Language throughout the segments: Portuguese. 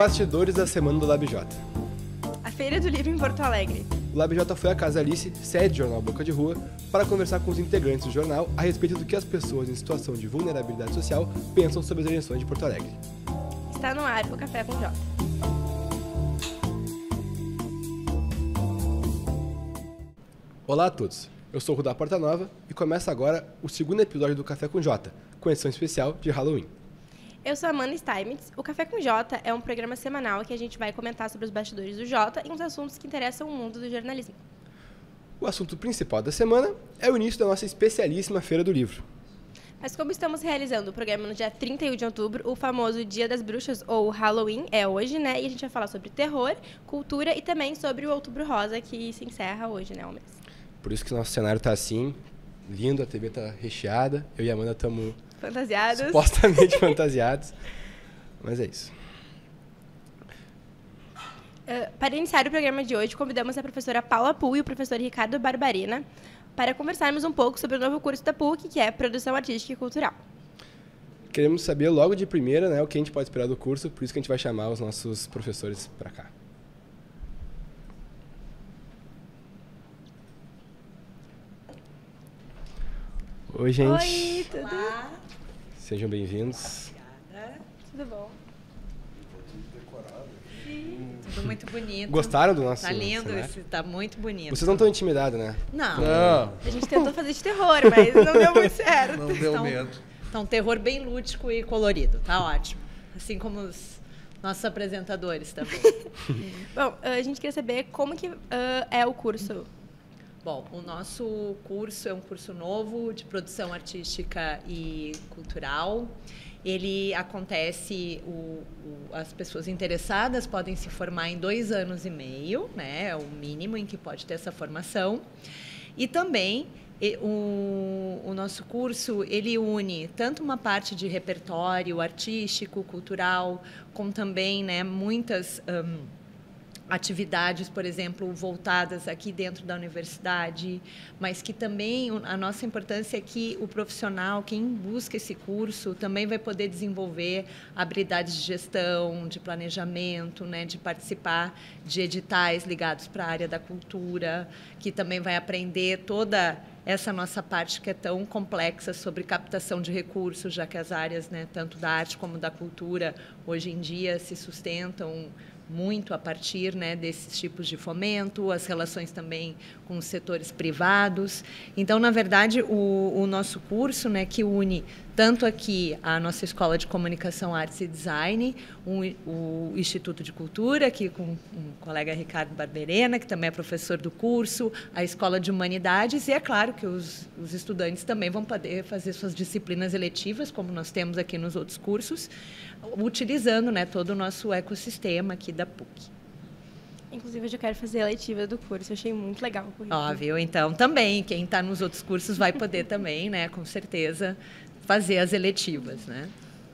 Bastidores da semana do LabJ. A Feira do Livro em Porto Alegre. O LabJ foi à Casa Alice, sede do jornal Boca de Rua, para conversar com os integrantes do jornal a respeito do que as pessoas em situação de vulnerabilidade social pensam sobre as eleições de Porto Alegre. Está no ar o Café com Jota. Olá a todos, eu sou o Rudá Portanova e começa agora o segundo episódio do Café com Jota, com edição especial de Halloween. Eu sou a Amanda Steinmetz. O Café com Jota é um programa semanal que a gente vai comentar sobre os bastidores do Jota e uns assuntos que interessam o mundo do jornalismo. O assunto principal da semana é o início da nossa especialíssima Feira do Livro. Mas como estamos realizando o programa no dia 31 de outubro, o famoso Dia das Bruxas, ou Halloween, é hoje, né? E a gente vai falar sobre terror, cultura e também sobre o Outubro Rosa, que se encerra hoje, né, o mês. Por isso que o nosso cenário tá assim, lindo, a TV tá recheada, eu e a Amanda estamos Fantasiados. supostamente fantasiados, mas é isso. Para iniciar o programa de hoje, convidamos a professora Paula Puhl e o professor Ricardo Barbarina para conversarmos um pouco sobre o novo curso da PUC, que é Produção Artística e Cultural. Queremos saber logo de primeira, né, o que a gente pode esperar do curso, por isso que a gente vai chamar os nossos professores para cá. Oi, gente. Oi, tudo? Olá. Sejam bem-vindos. Obrigada. Tudo bom? Tudo muito bonito. Gostaram do nosso Tá lindo, cenário? tá muito bonito. Vocês não estão intimidados, né? Não. A gente tentou fazer de terror, mas não deu muito certo. Não deu Então, medo. Então, terror bem lúdico e colorido, tá ótimo. Assim como os nossos apresentadores também. Bom, a gente queria saber como que é o curso. Bom, o nosso curso é um curso novo de produção artística e cultural. Ele acontece, as pessoas interessadas podem se formar em 2 anos e meio, né? É o mínimo em que pode ter essa formação. E também o nosso curso, ele une tanto uma parte de repertório artístico, cultural, como também, né, muitas atividades, por exemplo, voltadas aqui dentro da universidade, mas que também a nossa importância é que o profissional, quem busca esse curso, também vai poder desenvolver habilidades de gestão, de planejamento, né, de participar de editais ligados para a área da cultura, que também vai aprender toda essa nossa parte que é tão complexa sobre captação de recursos, já que as áreas, né, tanto da arte como da cultura, hoje em dia se sustentam muito a partir, né, desses tipos de fomento, as relações também com os setores privados. Então, na verdade, o nosso curso, né, que une tanto aqui a nossa Escola de Comunicação, Artes e Design, o Instituto de Cultura, aqui com o colega Ricardo Barberena, que também é professor do curso, a Escola de Humanidades, e é claro que os estudantes também vão poder fazer suas disciplinas eletivas, como nós temos aqui nos outros cursos, utilizando, né, todo o nosso ecossistema aqui da PUC. Inclusive, eu já quero fazer a letiva do curso. Eu achei muito legal o currículo. Ó, viu? Então, também, quem está nos outros cursos vai poder também, né, com certeza, fazer as eletivas, né?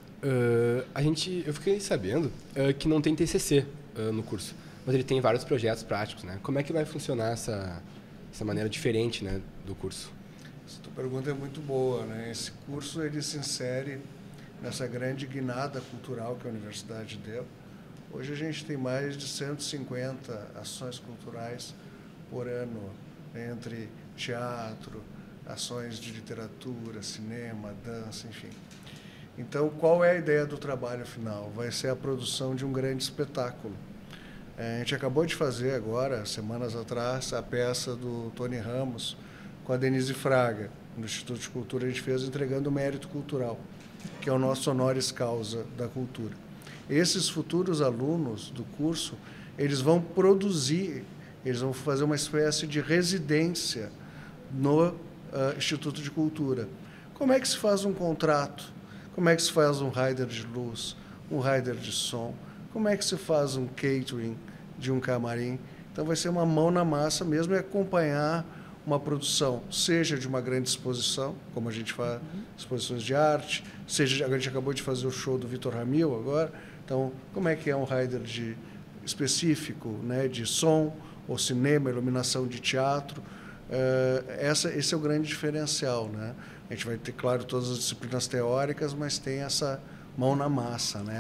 Eu fiquei sabendo que não tem TCC no curso, mas ele tem vários projetos práticos, né? Como é que vai funcionar essa maneira diferente, né, do curso? Essa tua pergunta é muito boa, né? Esse curso ele se insere nessa grande guinada cultural que a universidade deu. Hoje a gente tem mais de 150 ações culturais por ano, entre teatro, ações de literatura, cinema, dança, enfim. Então, qual é a ideia do trabalho final? Vai ser a produção de um grande espetáculo. A gente acabou de fazer agora, semanas atrás, a peça do Tony Ramos com a Denise Fraga. No Instituto de Cultura a gente fez entregando o mérito cultural, que é o nosso honoris causa da cultura. Esses futuros alunos do curso, eles vão produzir, eles vão fazer uma espécie de residência no Instituto de Cultura. Como é que se faz um contrato? Como é que se faz um rider de luz, um rider de som? Como é que se faz um catering de um camarim? Então vai ser uma mão na massa mesmo e acompanhar uma produção, seja de uma grande exposição, como a gente faz exposições de arte, seja, a gente acabou de fazer o show do Vitor Ramil agora, então como é que é um rider específico, né, de som, ou cinema, iluminação de teatro, esse é o grande diferencial, né? A gente vai ter, claro, todas as disciplinas teóricas, mas tem essa mão na massa, né?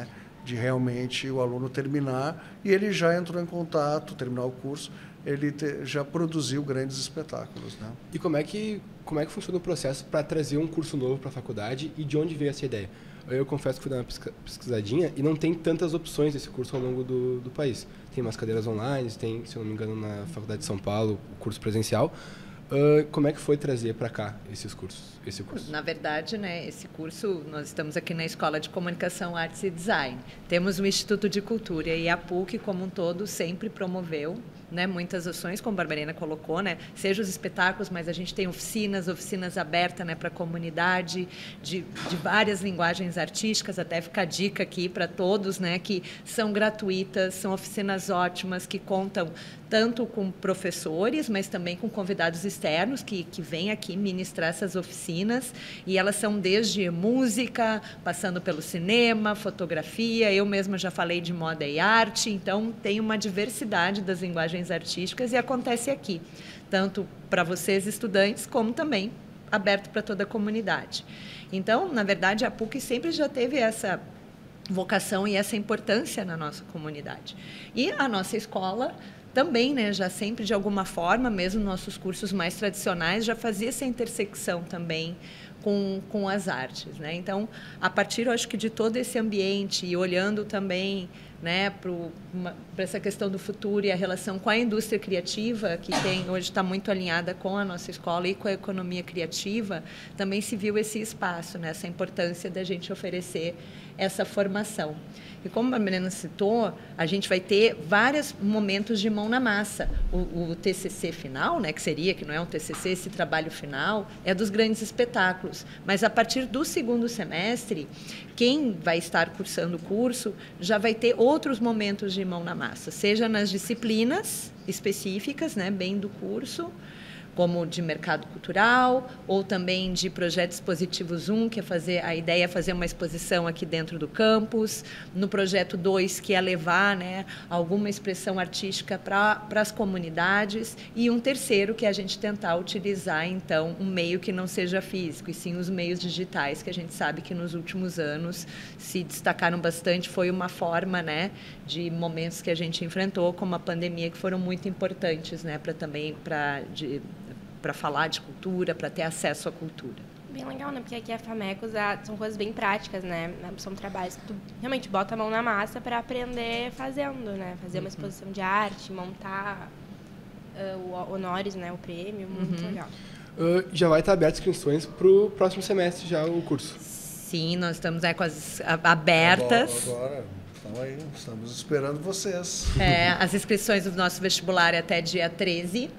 de realmente o aluno terminar, e ele já entrou em contato, terminar o curso, ele já produziu grandes espetáculos, né? E como é que funciona o processo para trazer um curso novo para a faculdade e de onde veio essa ideia? Eu confesso que fui dar uma pesquisadinha e não tem tantas opções desse curso ao longo do país. Tem umas cadeiras online, tem, se eu não me engano, na Faculdade de São Paulo, o curso presencial. Como é que foi trazer para cá esse curso? Na verdade, né, esse curso, nós estamos aqui na Escola de Comunicação, Artes e Design. Temos o Instituto de Cultura e a PUC, como um todo, sempre promoveu, né, muitas ações, como a Barbarena colocou, né, seja os espetáculos, mas a gente tem oficinas abertas, né, para a comunidade, de várias linguagens artísticas, até fica a dica aqui para todos, né, que são gratuitas, são oficinas ótimas, que contam tanto com professores, mas também com convidados externos que vêm aqui ministrar essas oficinas, e elas são desde música, passando pelo cinema, fotografia, eu mesma já falei de moda e arte, então tem uma diversidade das linguagens artísticas e acontece aqui, tanto para vocês estudantes, como também aberto para toda a comunidade. Então, na verdade, a PUC sempre já teve essa vocação e essa importância na nossa comunidade. E a nossa escola também, né, já sempre, de alguma forma, mesmo nossos cursos mais tradicionais, já fazia essa intersecção também com as artes, né? Então, a partir, eu acho que de todo esse ambiente e olhando também, né, para essa questão do futuro e a relação com a indústria criativa, que hoje está muito alinhada com a nossa escola e com a economia criativa, também se viu esse espaço, né, essa importância da gente oferecer essa formação. E como a Milena citou, a gente vai ter vários momentos de mão na massa. O TCC final, né, que não é um TCC, esse trabalho final, é dos grandes espetáculos. Mas, a partir do segundo semestre, quem vai estar cursando o curso já vai ter outros momentos de mão na massa, seja nas disciplinas específicas, né, bem do curso, como de mercado cultural, ou também de projeto expositivo Zoom, que a ideia é fazer uma exposição aqui dentro do campus, no projeto 2, que é levar, né, alguma expressão artística para as comunidades, e um terceiro, que é a gente tentar utilizar, então, um meio que não seja físico, e sim os meios digitais, que a gente sabe que nos últimos anos se destacaram bastante, foi uma forma, né, de momentos que a gente enfrentou, como a pandemia, que foram muito importantes, né, para falar de cultura, para ter acesso à cultura. Bem legal, né? Porque aqui a FAMECOS são coisas bem práticas, né? São trabalhos que tu realmente bota a mão na massa para aprender fazendo, né? Fazer uma exposição de arte, montar o honores, né? O prêmio, muito legal. Já vai estar aberto as inscrições para o próximo semestre já o curso? Sim, nós estamos com as abertas. Agora, estamos esperando vocês. As inscrições do nosso vestibular é até dia 13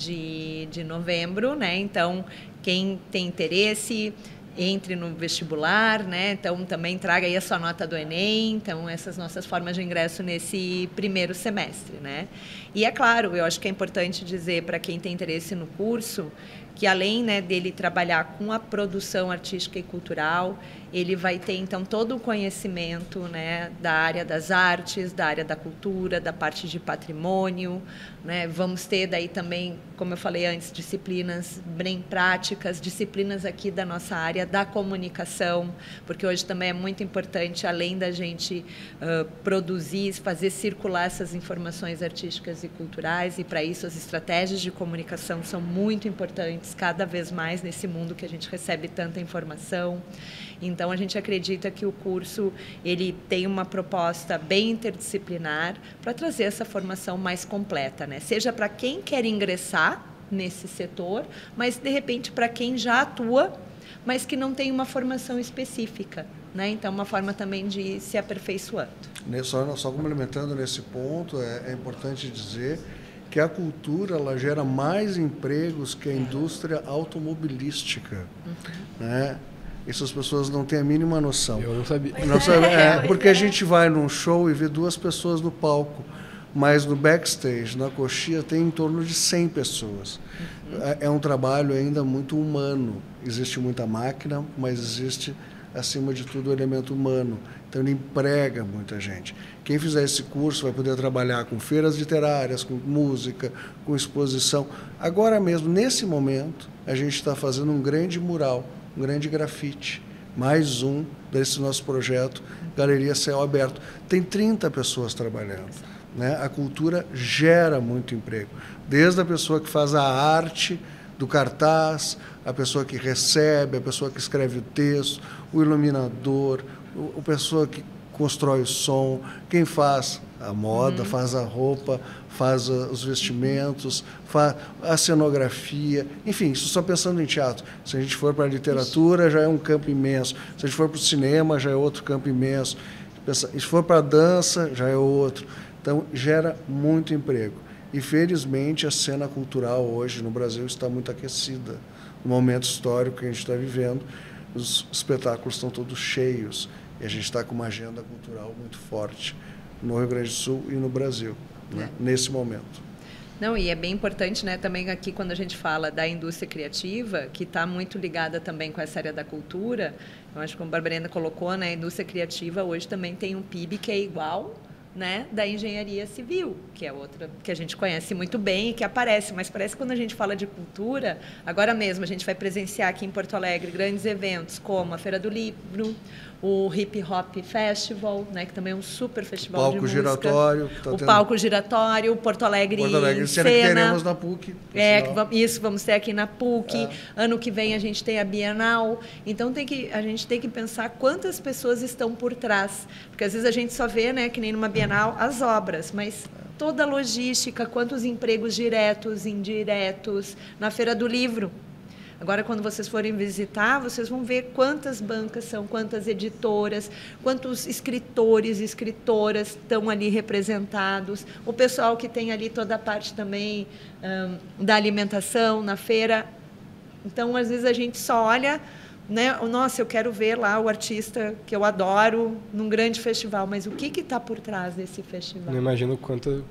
de novembro, né? Então, quem tem interesse, entre no vestibular, né? Então, também traga aí a sua nota do Enem. Então, essas nossas formas de ingresso nesse primeiro semestre, né? E, é claro, eu acho que é importante dizer para quem tem interesse no curso que, além, né, dele trabalhar com a produção artística e cultural, ele vai ter, então, todo o conhecimento, né, da área das artes, da área da cultura, da parte de patrimônio, né? Vamos ter daí também, como eu falei antes, disciplinas bem práticas, disciplinas aqui da nossa área da comunicação, porque hoje também é muito importante, além da gente produzir, fazer circular essas informações artísticas e culturais, e para isso as estratégias de comunicação são muito importantes, cada vez mais nesse mundo que a gente recebe tanta informação. Então, a gente acredita que o curso ele tem uma proposta bem interdisciplinar para trazer essa formação mais completa, né? Seja para quem quer ingressar nesse setor, mas, de repente, para quem já atua, mas que não tem uma formação específica, né? Então, uma forma também de se aperfeiçoando. Só complementando nesse ponto, é importante dizer que a cultura ela gera mais empregos que a indústria automobilística, né? Isso as pessoas não têm a mínima noção. Eu não sabia. Porque a gente vai num show e vê 2 pessoas no palco, mas no backstage, na coxia, tem em torno de 100 pessoas. É um trabalho ainda muito humano. Existe muita máquina, mas existe, acima de tudo, o elemento humano. Então, ele emprega muita gente. Quem fizer esse curso vai poder trabalhar com feiras literárias, com música, com exposição. Agora mesmo, nesse momento, a gente está fazendo um grande mural, um grande grafite, mais um desse nosso projeto Galeria Céu Aberto. Tem 30 pessoas trabalhando, né? A cultura gera muito emprego, desde a pessoa que faz a arte do cartaz, a pessoa que recebe, a pessoa que escreve o texto, o iluminador, a pessoa que constrói o som, quem faz a moda, faz a roupa, faz os vestimentos, faz a cenografia, enfim, isso só pensando em teatro. Se a gente for para a literatura, já é um campo imenso. Se a gente for para o cinema, já é outro campo imenso. Se for para a dança, já é outro. Então, gera muito emprego. E, felizmente, a cena cultural hoje no Brasil está muito aquecida. No momento histórico que a gente está vivendo, os espetáculos estão todos cheios. E a gente está com uma agenda cultural muito forte no Rio Grande do Sul e no Brasil, né? Nesse momento. Não, e é bem importante, né, também aqui quando a gente fala da indústria criativa, que está muito ligada também com essa área da cultura. Eu acho que como a Barbarena colocou, né, a indústria criativa hoje também tem um PIB que é igual, né, da engenharia civil, que é outra que a gente conhece muito bem e que aparece, mas parece que quando a gente fala de cultura, agora mesmo a gente vai presenciar aqui em Porto Alegre grandes eventos como a Feira do Livro, o Hip Hop Festival, né, que também é um super festival de música. Giratório, o Palco Giratório, Porto Alegre em cena que teremos na PUC. Isso, vamos ter aqui na PUC. Ano que vem a gente tem a Bienal. Então a gente tem que pensar quantas pessoas estão por trás. Porque às vezes a gente só vê, né, que nem numa Bienal, as obras, mas toda a logística, quantos empregos diretos, indiretos, na Feira do Livro. Agora, quando vocês forem visitar, vocês vão ver quantas bancas são, quantas editoras, quantos escritores e escritoras estão ali representados, o pessoal que tem ali toda a parte também da alimentação na feira. Então, às vezes, a gente só olha, né? Nossa, eu quero ver lá o artista que eu adoro num grande festival, mas o que está por trás desse festival? Não imagino quanto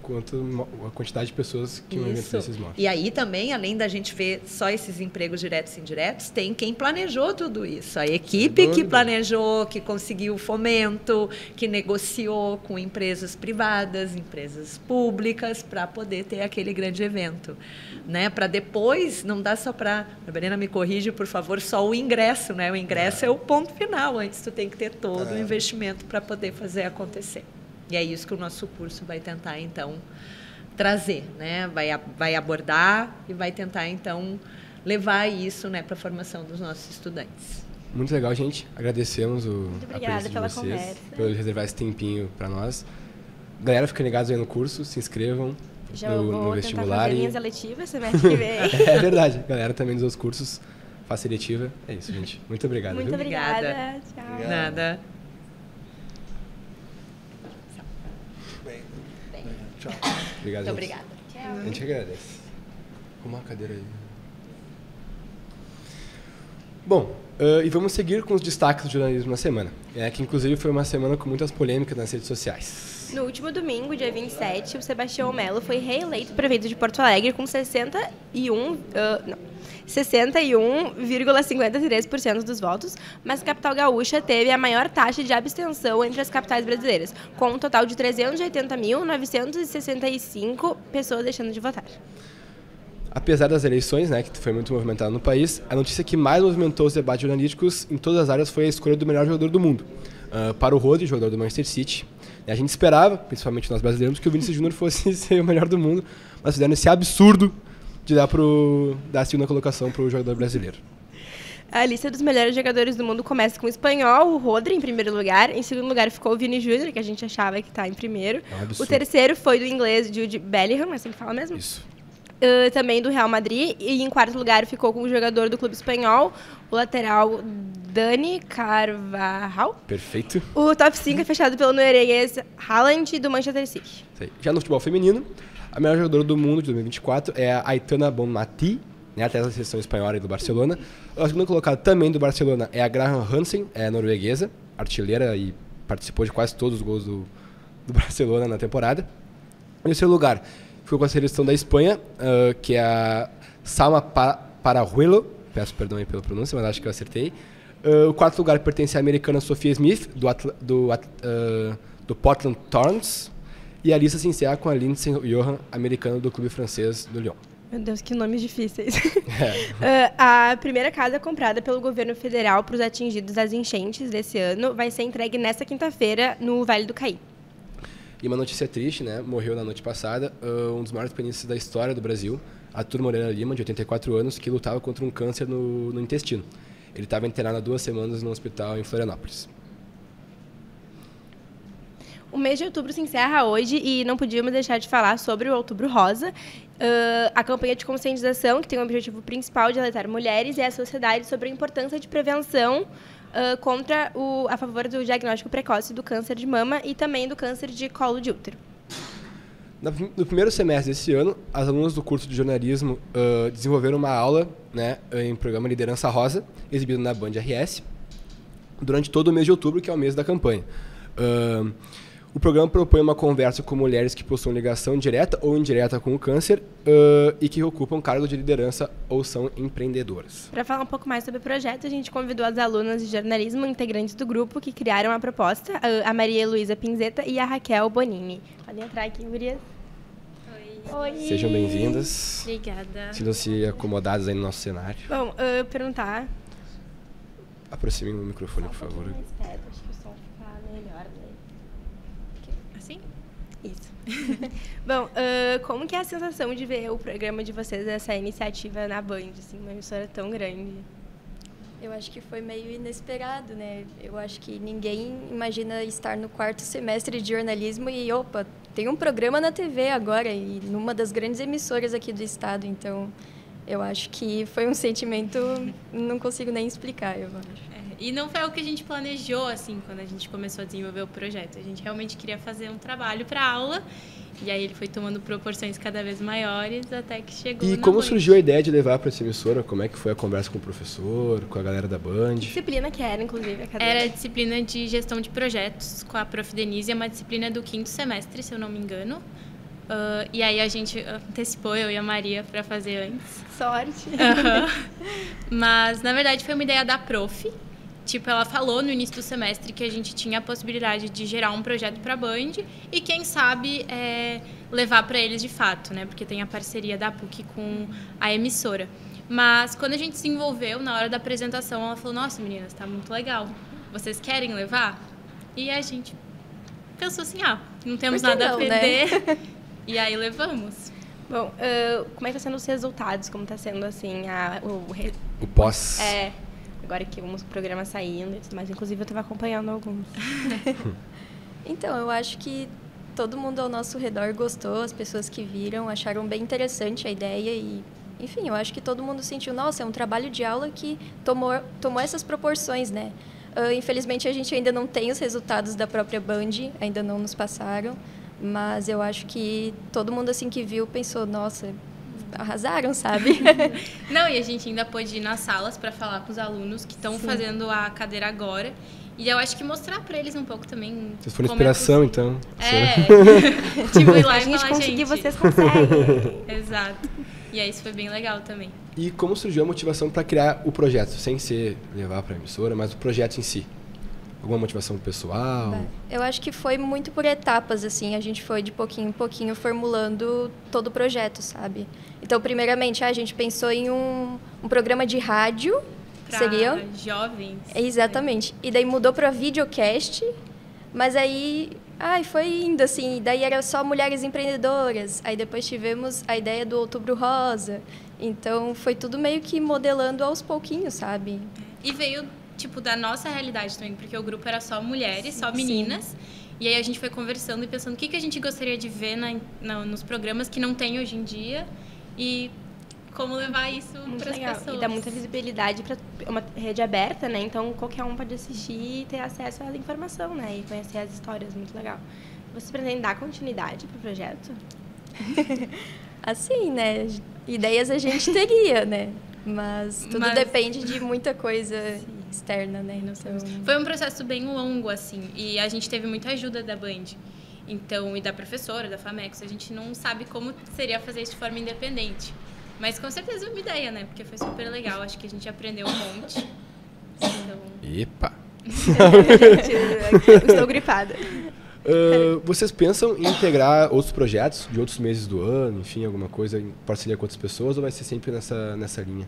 a quantidade de pessoas que um evento desses mostra. E aí também, além da gente ver só esses empregos diretos e indiretos, tem quem planejou tudo isso. A equipe que planejou, que conseguiu fomento, que negociou com empresas privadas, empresas públicas, para poder ter aquele grande evento. Né? Para depois, não dá só para... A Barbarena me corrige, por favor, só o ingresso. Né? O ingresso é o ponto final. Antes, tu tem que ter todo o investimento para poder fazer acontecer. E é isso que o nosso curso vai tentar, então, trazer. Né? Vai abordar e vai tentar, então, levar isso, né, para a formação dos nossos estudantes. Muito legal, gente. Agradecemos Muito obrigada pela vocês, conversa. por reservar esse tempinho para nós. Galera, fiquem ligados aí no curso, se inscrevam. Já no vou vestibular tentar fazer minhas eletivas semestre que vem. É verdade. Galera também dos outros cursos, faça eletiva. É isso, gente. Muito obrigado. Muito obrigada. Tchau. Obrigado. Nada. Bem. Tchau. Obrigado, Muito gente. obrigada. A gente agradece. Arruma uma cadeira aí. Bom, e vamos seguir com os destaques do jornalismo na semana. Que inclusive foi uma semana com muitas polêmicas nas redes sociais. No último domingo, dia 27, o Sebastião Melo foi reeleito prefeito de Porto Alegre com 61,53% dos votos, mas a capital gaúcha teve a maior taxa de abstenção entre as capitais brasileiras, com um total de 380.965 pessoas deixando de votar. Apesar das eleições, que foi muito movimentada no país, a notícia que mais movimentou os debates jornalísticos em todas as áreas foi a escolha do melhor jogador do mundo. Para o Rodri, jogador do Manchester City. A gente esperava, principalmente nós brasileiros, que o Vinícius Júnior fosse ser o melhor do mundo, mas fizeram esse absurdo de dar a segunda colocação para o jogador brasileiro. A lista dos melhores jogadores do mundo começa com o espanhol, o Rodri em primeiro lugar. Em segundo lugar ficou o Vini Júnior, que a gente achava que está em primeiro. O terceiro foi do inglês Jude Bellingham, é assim que fala mesmo? Isso. Também do Real Madrid. E em quarto lugar ficou com o jogador do clube espanhol, o lateral Dani Carvajal. Perfeito. O top 5 é fechado pelo norueguês Haaland do Manchester City. Já no futebol feminino, a melhor jogadora do mundo de 2024 é a Aitana Bonmatí, até da seleção espanhola e do Barcelona. A segunda colocada também do Barcelona é a Graham Hansen, norueguesa, artilheira e participou de quase todos os gols do Barcelona na temporada. Em terceiro lugar, ficou com a seleção da Espanha, que é a Salma Parajuelo. Peço perdão aí pela pronúncia, mas acho que eu acertei. O quarto lugar pertence à americana Sophia Smith, do Portland Thorns. E a lista se encerra com a Lindsay Johan, americana do clube francês do Lyon. Meu Deus, que nomes difíceis. A primeira casa comprada pelo governo federal para os atingidos das enchentes desse ano vai ser entregue nesta quinta-feira no Vale do Caí. E uma notícia triste, né? Morreu na noite passada um dos maiores pianistas da história do Brasil, Arthur Moreira Lima, de 84 anos, que lutava contra um câncer no intestino. Ele estava internado há 2 semanas no hospital em Florianópolis. O mês de outubro se encerra hoje e não podíamos deixar de falar sobre o Outubro Rosa, a campanha de conscientização que tem o objetivo principal de alertar mulheres e a sociedade sobre a importância de prevenção a favor do diagnóstico precoce do câncer de mama e também do câncer de colo de útero. No primeiro semestre desse ano, as alunas do curso de jornalismo desenvolveram uma aula, né, em programa Liderança Rosa, exibido na Band RS, durante todo o mês de outubro, que é o mês da campanha. O programa propõe uma conversa com mulheres que possuem ligação direta ou indireta com o câncer e que ocupam cargos de liderança ou são empreendedoras. Para falar um pouco mais sobre o projeto, a gente convidou as alunas de jornalismo, integrantes do grupo, que criaram a proposta, a Maria Luísa Pinzeta e a Raquel Bonini. Podem entrar aqui, gurias. Oi. Sejam bem-vindas. Obrigada. Sintam-se acomodadas aí no nosso cenário. Bom, perguntar... Aproximem o microfone, por favor. Mais perto, acho que o som fica melhor, né? Assim? Isso. Bom, como que é a sensação de ver o programa de vocês, essa iniciativa na Band, assim, uma emissora tão grande? Eu acho que foi meio inesperado, né? Eu acho que ninguém imagina estar no 4º semestre de jornalismo e, opa, tem um programa na TV agora e numa das grandes emissoras aqui do estado. Então, eu acho que foi um sentimento, não consigo nem explicar, eu acho. E não foi o que a gente planejou, assim, quando a gente começou a desenvolver o projeto. A gente realmente queria fazer um trabalho para aula, e aí ele foi tomando proporções cada vez maiores, até que chegou E na como Band. surgiu a ideia de levar para essa emissora? Como é que foi a conversa com o professor, com a galera da Band? Que disciplina que era, inclusive, a cadeira? Era a disciplina de gestão de projetos com a Prof. Denise, é uma disciplina do 5º semestre, se eu não me engano. E aí a gente antecipou, eu e a Maria, para fazer antes. Sorte! Mas, na verdade, foi uma ideia da prof. Tipo, ela falou no início do semestre que a gente tinha a possibilidade de gerar um projeto para a Band e, quem sabe, levar para eles de fato, né? Porque tem a parceria da PUC com a emissora. Mas, quando a gente desenvolveu, na hora da apresentação, ela falou, nossa, meninas, tá muito legal. Vocês querem levar? E a gente pensou assim, não temos nada a perder. Né? E aí, levamos. Bom, como é que tá sendo os resultados? Como tá sendo, assim, o pós? Agora que alguns programas saindo e tudo mais. Inclusive, eu estava acompanhando alguns. Então, eu acho que todo mundo ao nosso redor gostou, as pessoas que viram acharam bem interessante a ideia e, enfim, eu acho que todo mundo sentiu, nossa, é um trabalho de aula que tomou essas proporções, né? Infelizmente, a gente ainda não tem os resultados da própria Band, ainda não nos passaram, mas eu acho que todo mundo, assim, que viu, pensou, nossa, arrasaram, sabe? Não, e a gente ainda pôde ir nas salas para falar com os alunos que estão fazendo a cadeira agora. E eu acho que mostrar para eles um pouco também. Vocês foram inspiração, então. Tipo, ir lá a e gente falar, conseguir, gente. vocês conseguem. Exato. E aí isso foi bem legal também. E como surgiu a motivação para criar o projeto? Sem ser levar para a emissora, mas o projeto em si. Alguma motivação pessoal? Eu acho que foi muito por etapas, assim. A gente foi de pouquinho em pouquinho formulando todo o projeto, sabe? Então, primeiramente, a gente pensou em um programa de rádio. Pra seria jovens. Exatamente. E daí mudou para videocast, mas aí foi indo, assim. Daí era só mulheres empreendedoras. Aí depois tivemos a ideia do Outubro Rosa. Então, foi tudo meio que modelando aos pouquinhos, sabe? E veio... tipo, da nossa realidade também, porque o grupo era só mulheres, só meninas. Sim. E aí a gente foi conversando e pensando o que a gente gostaria de ver nos programas que não tem hoje em dia e como levar isso para as pessoas. E dá muita visibilidade para uma rede aberta, né? Então, qualquer um pode assistir e ter acesso à informação, né? E conhecer as histórias, muito legal. Vocês pretendem dar continuidade para o projeto? Assim, né? Ideias a gente teria, né? Mas tudo depende de muita coisa externa, né? Então... Foi um processo bem longo, assim, e a gente teve muita ajuda da Band. Então, e da professora, da FAMEX, a gente não sabe como seria fazer isso de forma independente. Mas com certeza é uma ideia, né? Porque foi super legal, acho que a gente aprendeu um monte. Então... Epa! Gente, estou gripada. Vocês pensam em integrar outros projetos de outros meses do ano, enfim, alguma coisa em parceria com outras pessoas, ou vai ser sempre nessa linha?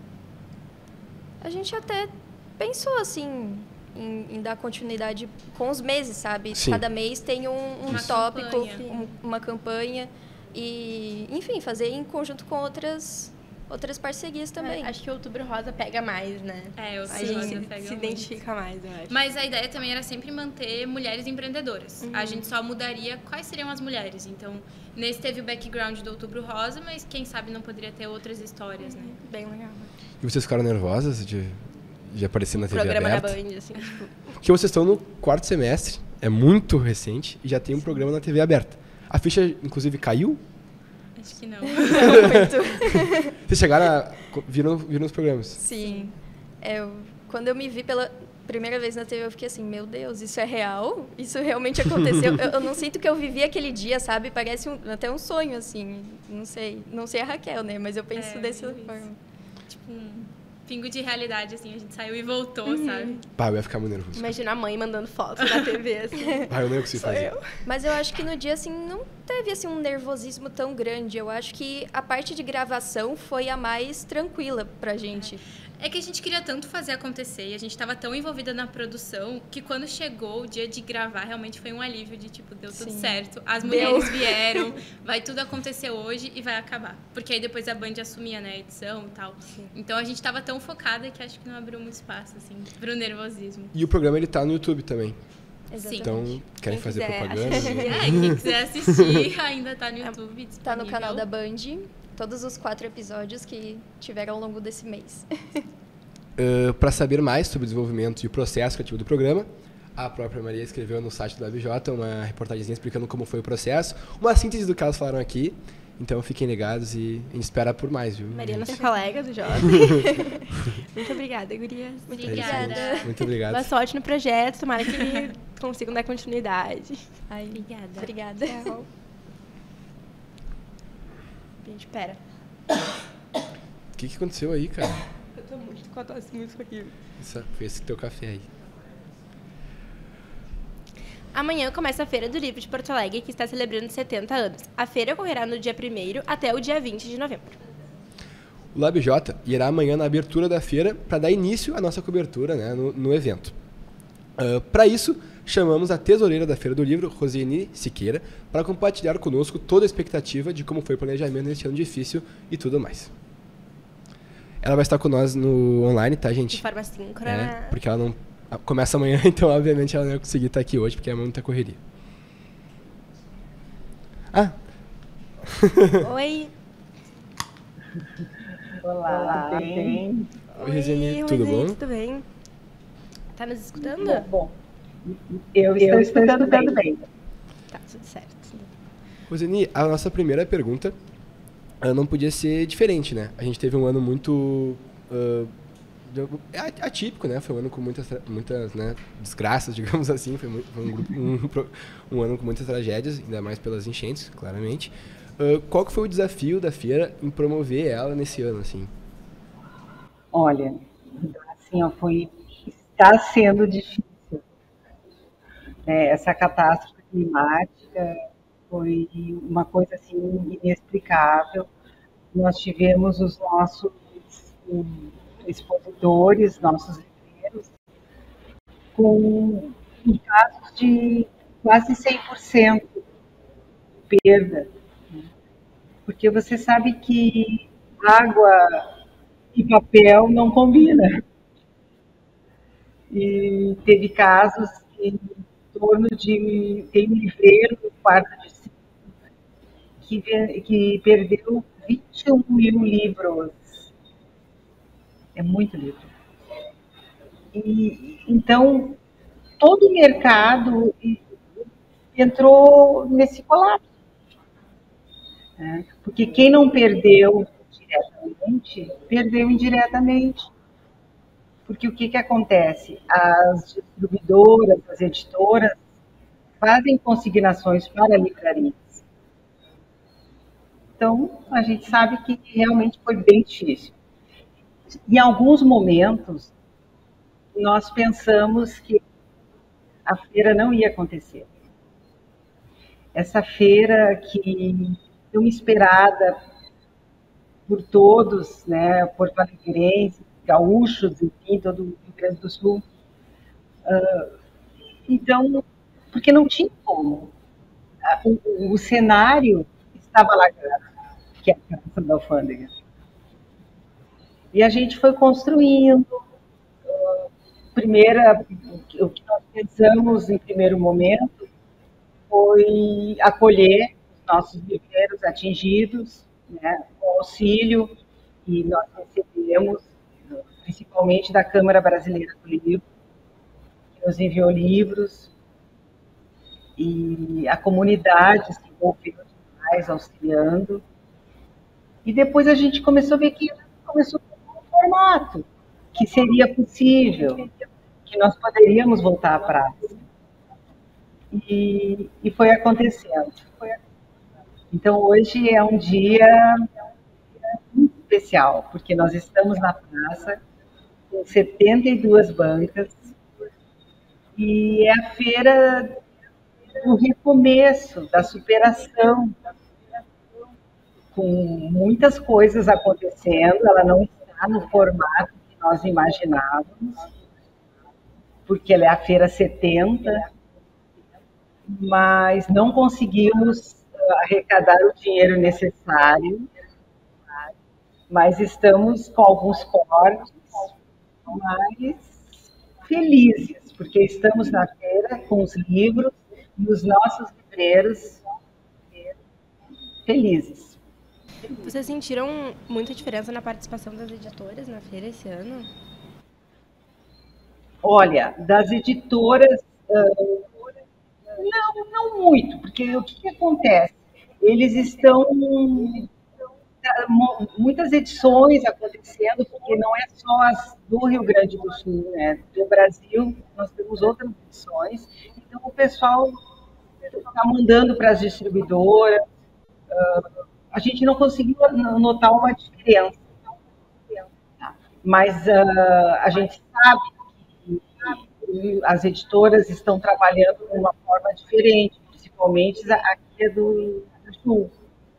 A gente até pensou, assim, em dar continuidade com os meses, sabe? Sim. Cada mês tem um Uma tópico, campanha. uma campanha. E, enfim, fazer em conjunto com outras parcerias também. Acho que o Outubro Rosa pega mais, né? O A Outubro Rosa gente pega se muito. identifica mais, eu acho. Mas a ideia também era sempre manter mulheres empreendedoras. Uhum. A gente só mudaria quais seriam as mulheres. Então, nesse teve o background do Outubro Rosa, mas quem sabe não poderia ter outras histórias, né? Bem legal. E vocês ficaram nervosas de aparecer na TV Programa aberta? da Band, assim, tipo... Porque vocês estão no 4º semestre, é muito recente, e já tem um programa na TV aberta. A ficha, inclusive, caiu? Acho que não. Vocês chegaram viram os programas? Sim. Quando eu me vi pela primeira vez na TV, eu fiquei assim, meu Deus, isso é real? Isso realmente aconteceu? eu não sinto que eu vivi aquele dia, sabe? Parece até um sonho, assim. Não sei a Raquel, né? Mas eu penso dessa isso. forma. Tipo, um pingo de realidade, assim. A gente saiu e voltou, sabe? Pá, eu ia ficar muito nervoso. Imagina a mãe mandando foto na TV, assim. Pá, eu não ia conseguir fazer. Mas eu acho que no dia, assim, não teve, assim, um nervosismo tão grande. Eu acho que a parte de gravação foi a mais tranquila pra gente. É que a gente queria tanto fazer acontecer e a gente estava tão envolvida na produção que quando chegou o dia de gravar, realmente foi um alívio de tipo, deu tudo certo. As mulheres vieram, vai tudo acontecer hoje e vai acabar. Porque aí depois a Band assumia, né, a edição e tal. Sim. Então a gente estava tão focada que acho que não abriu muito espaço, assim, pro nervosismo. E o programa, ele tá no YouTube também. Sim. Então, querem Quem fazer quiser propaganda? Quem quiser assistir, ainda tá no YouTube. Tá no disponível. canal da Band, todos os 4 episódios que tiveram ao longo desse mês. Para saber mais sobre o desenvolvimento e o processo criativo do programa, a própria Maria escreveu no site do WebJ uma reportagemzinha explicando como foi o processo, uma síntese do que elas falaram aqui. Então fiquem ligados e a gente espera por mais, viu? Maria, nossa colega do Jovem. Muito obrigada, gurias. Obrigada. É isso, muito obrigado. Boa sorte no projeto, tomara que consigam dar continuidade. Ai, Obrigada. Obrigada. Tchau. Gente, pera. O que aconteceu aí, cara? Eu tô muito com a tosse muito aqui. Foi esse teu café aí. Amanhã começa a Feira do Livro de Porto Alegre, que está celebrando 70 anos. A feira ocorrerá no dia 1º até o dia 20 de novembro. O LabJ irá amanhã na abertura da feira para dar início à nossa cobertura, né, no evento. Para isso, chamamos a tesoureira da Feira do Livro, Rosiane Siqueira, para compartilhar conosco toda a expectativa de como foi o planejamento neste ano difícil e tudo mais. Ela vai estar com nós no online, tá, gente? De forma síncrona. Porque ela não começa amanhã, então obviamente ela não vai conseguir estar aqui hoje, porque é muita correria. Ah! Oi. Olá, tudo bem? Oi, Rosiane, tudo bom? Tudo bem? Tá nos escutando? Bom, eu estou escutando bem. Tá, tudo certo. Rosiane, a nossa primeira pergunta não podia ser diferente, né? A gente teve um ano muito atípico, né? Foi um ano com muitas né, desgraças, digamos assim. Foi um ano com muitas tragédias, ainda mais pelas enchentes, claramente. Qual que foi o desafio da feira em promover ela nesse ano, assim? Olha, assim, está sendo difícil. Essa catástrofe climática foi uma coisa assim inexplicável. Nós tivemos os nossos expositores, nossos livreiros, com casos de quase 100% perda. Porque você sabe que água e papel não combinam. E teve casos em torno de... Tem um livreiro no quarto de cima que perdeu 21 mil livros. É muito livro. E, então, todo o mercado entrou nesse colapso. Né? Porque quem não perdeu diretamente, perdeu indiretamente. Porque o que acontece? As distribuidoras, as editoras, fazem consignações para livrarias. Então, a gente sabe que realmente foi bem difícil. Em alguns momentos, nós pensamos que a feira não ia acontecer. essa feira que tão esperada por todos, né, porto-alegrenses, gaúchos, enfim, todo o Rio Grande do Sul. Então, porque não tinha como. O cenário estava alagado, que é a Praça da Alfândega. E a gente foi construindo. O que nós pensamos em primeiro momento foi acolher os nossos viveiros atingidos, né, com auxílio, e nós recebemos, principalmente da Câmara Brasileira do Livro, que nos enviou livros, e a comunidade se envolveu demais, auxiliando. E depois a gente começou a ver que começou com um formato, que seria possível, que nós poderíamos voltar à praça. E foi acontecendo. Então, hoje é um dia muito especial, porque nós estamos na praça com 72 bancas e é a feira do recomeço, da superação, com muitas coisas acontecendo. Ela não está no formato que nós imaginávamos, porque ela é a Feira 70, mas não conseguimos arrecadar o dinheiro necessário, mas estamos com alguns cortes, mas felizes, porque estamos na feira com os livros e os nossos livreiros felizes. Vocês sentiram muita diferença na participação das editoras na feira esse ano? Olha, das editoras, não muito, porque o que acontece? Eles estão muitas edições acontecendo, porque não é só as do Rio Grande do Sul, né? Do Brasil, nós temos outras edições, então o pessoal está mandando para as distribuidoras. A gente não conseguiu notar uma diferença, mas a gente sabe que as editoras estão trabalhando de uma forma diferente, principalmente aqui do Sul.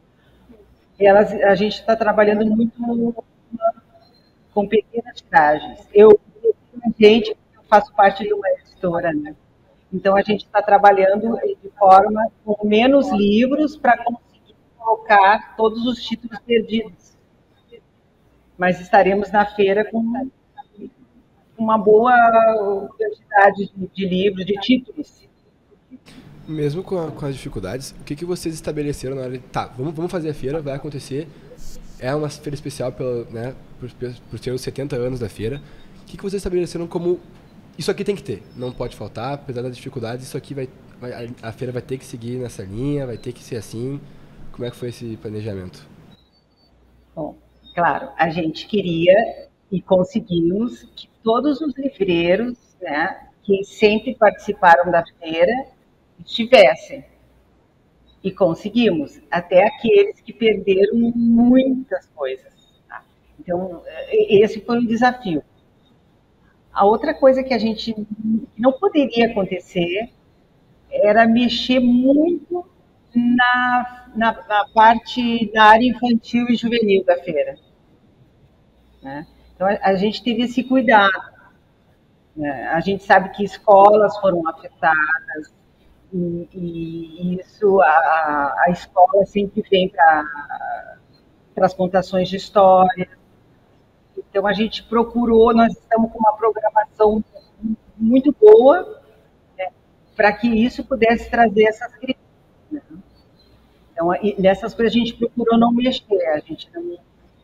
A gente está trabalhando muito com pequenas tiragens. Eu faço parte de uma editora, né? Então a gente está trabalhando de forma com menos livros para conseguir colocar todos os títulos perdidos. Mas estaremos na feira com uma boa quantidade de livros, de títulos. Mesmo com as dificuldades, o que vocês estabeleceram na hora de... Tá, vamos fazer a feira, vai acontecer. É uma feira especial por ter os 70 anos da feira. O que vocês estabeleceram como... Isso aqui tem que ter, não pode faltar, apesar das dificuldades, isso aqui a feira vai ter que seguir nessa linha, vai ter que ser assim. Como é que foi esse planejamento? Bom, claro, a gente queria e conseguimos que todos os livreiros, né, que sempre participaram da feira, estivessem. E conseguimos, até aqueles que perderam muitas coisas. Tá? Então, esse foi um desafio. A outra coisa que a gente não poderia acontecer era mexer muito na parte da área infantil e juvenil da feira. Né? Então, a gente teve esse cuidado. Né? A gente sabe que escolas foram afetadas, e isso, a escola sempre vem para as contações de história. Então, a gente procurou, nós estamos com uma programação muito boa, né, para que isso pudesse trazer essas crianças. Né? Então, nessas coisas a gente procurou não mexer, a gente não...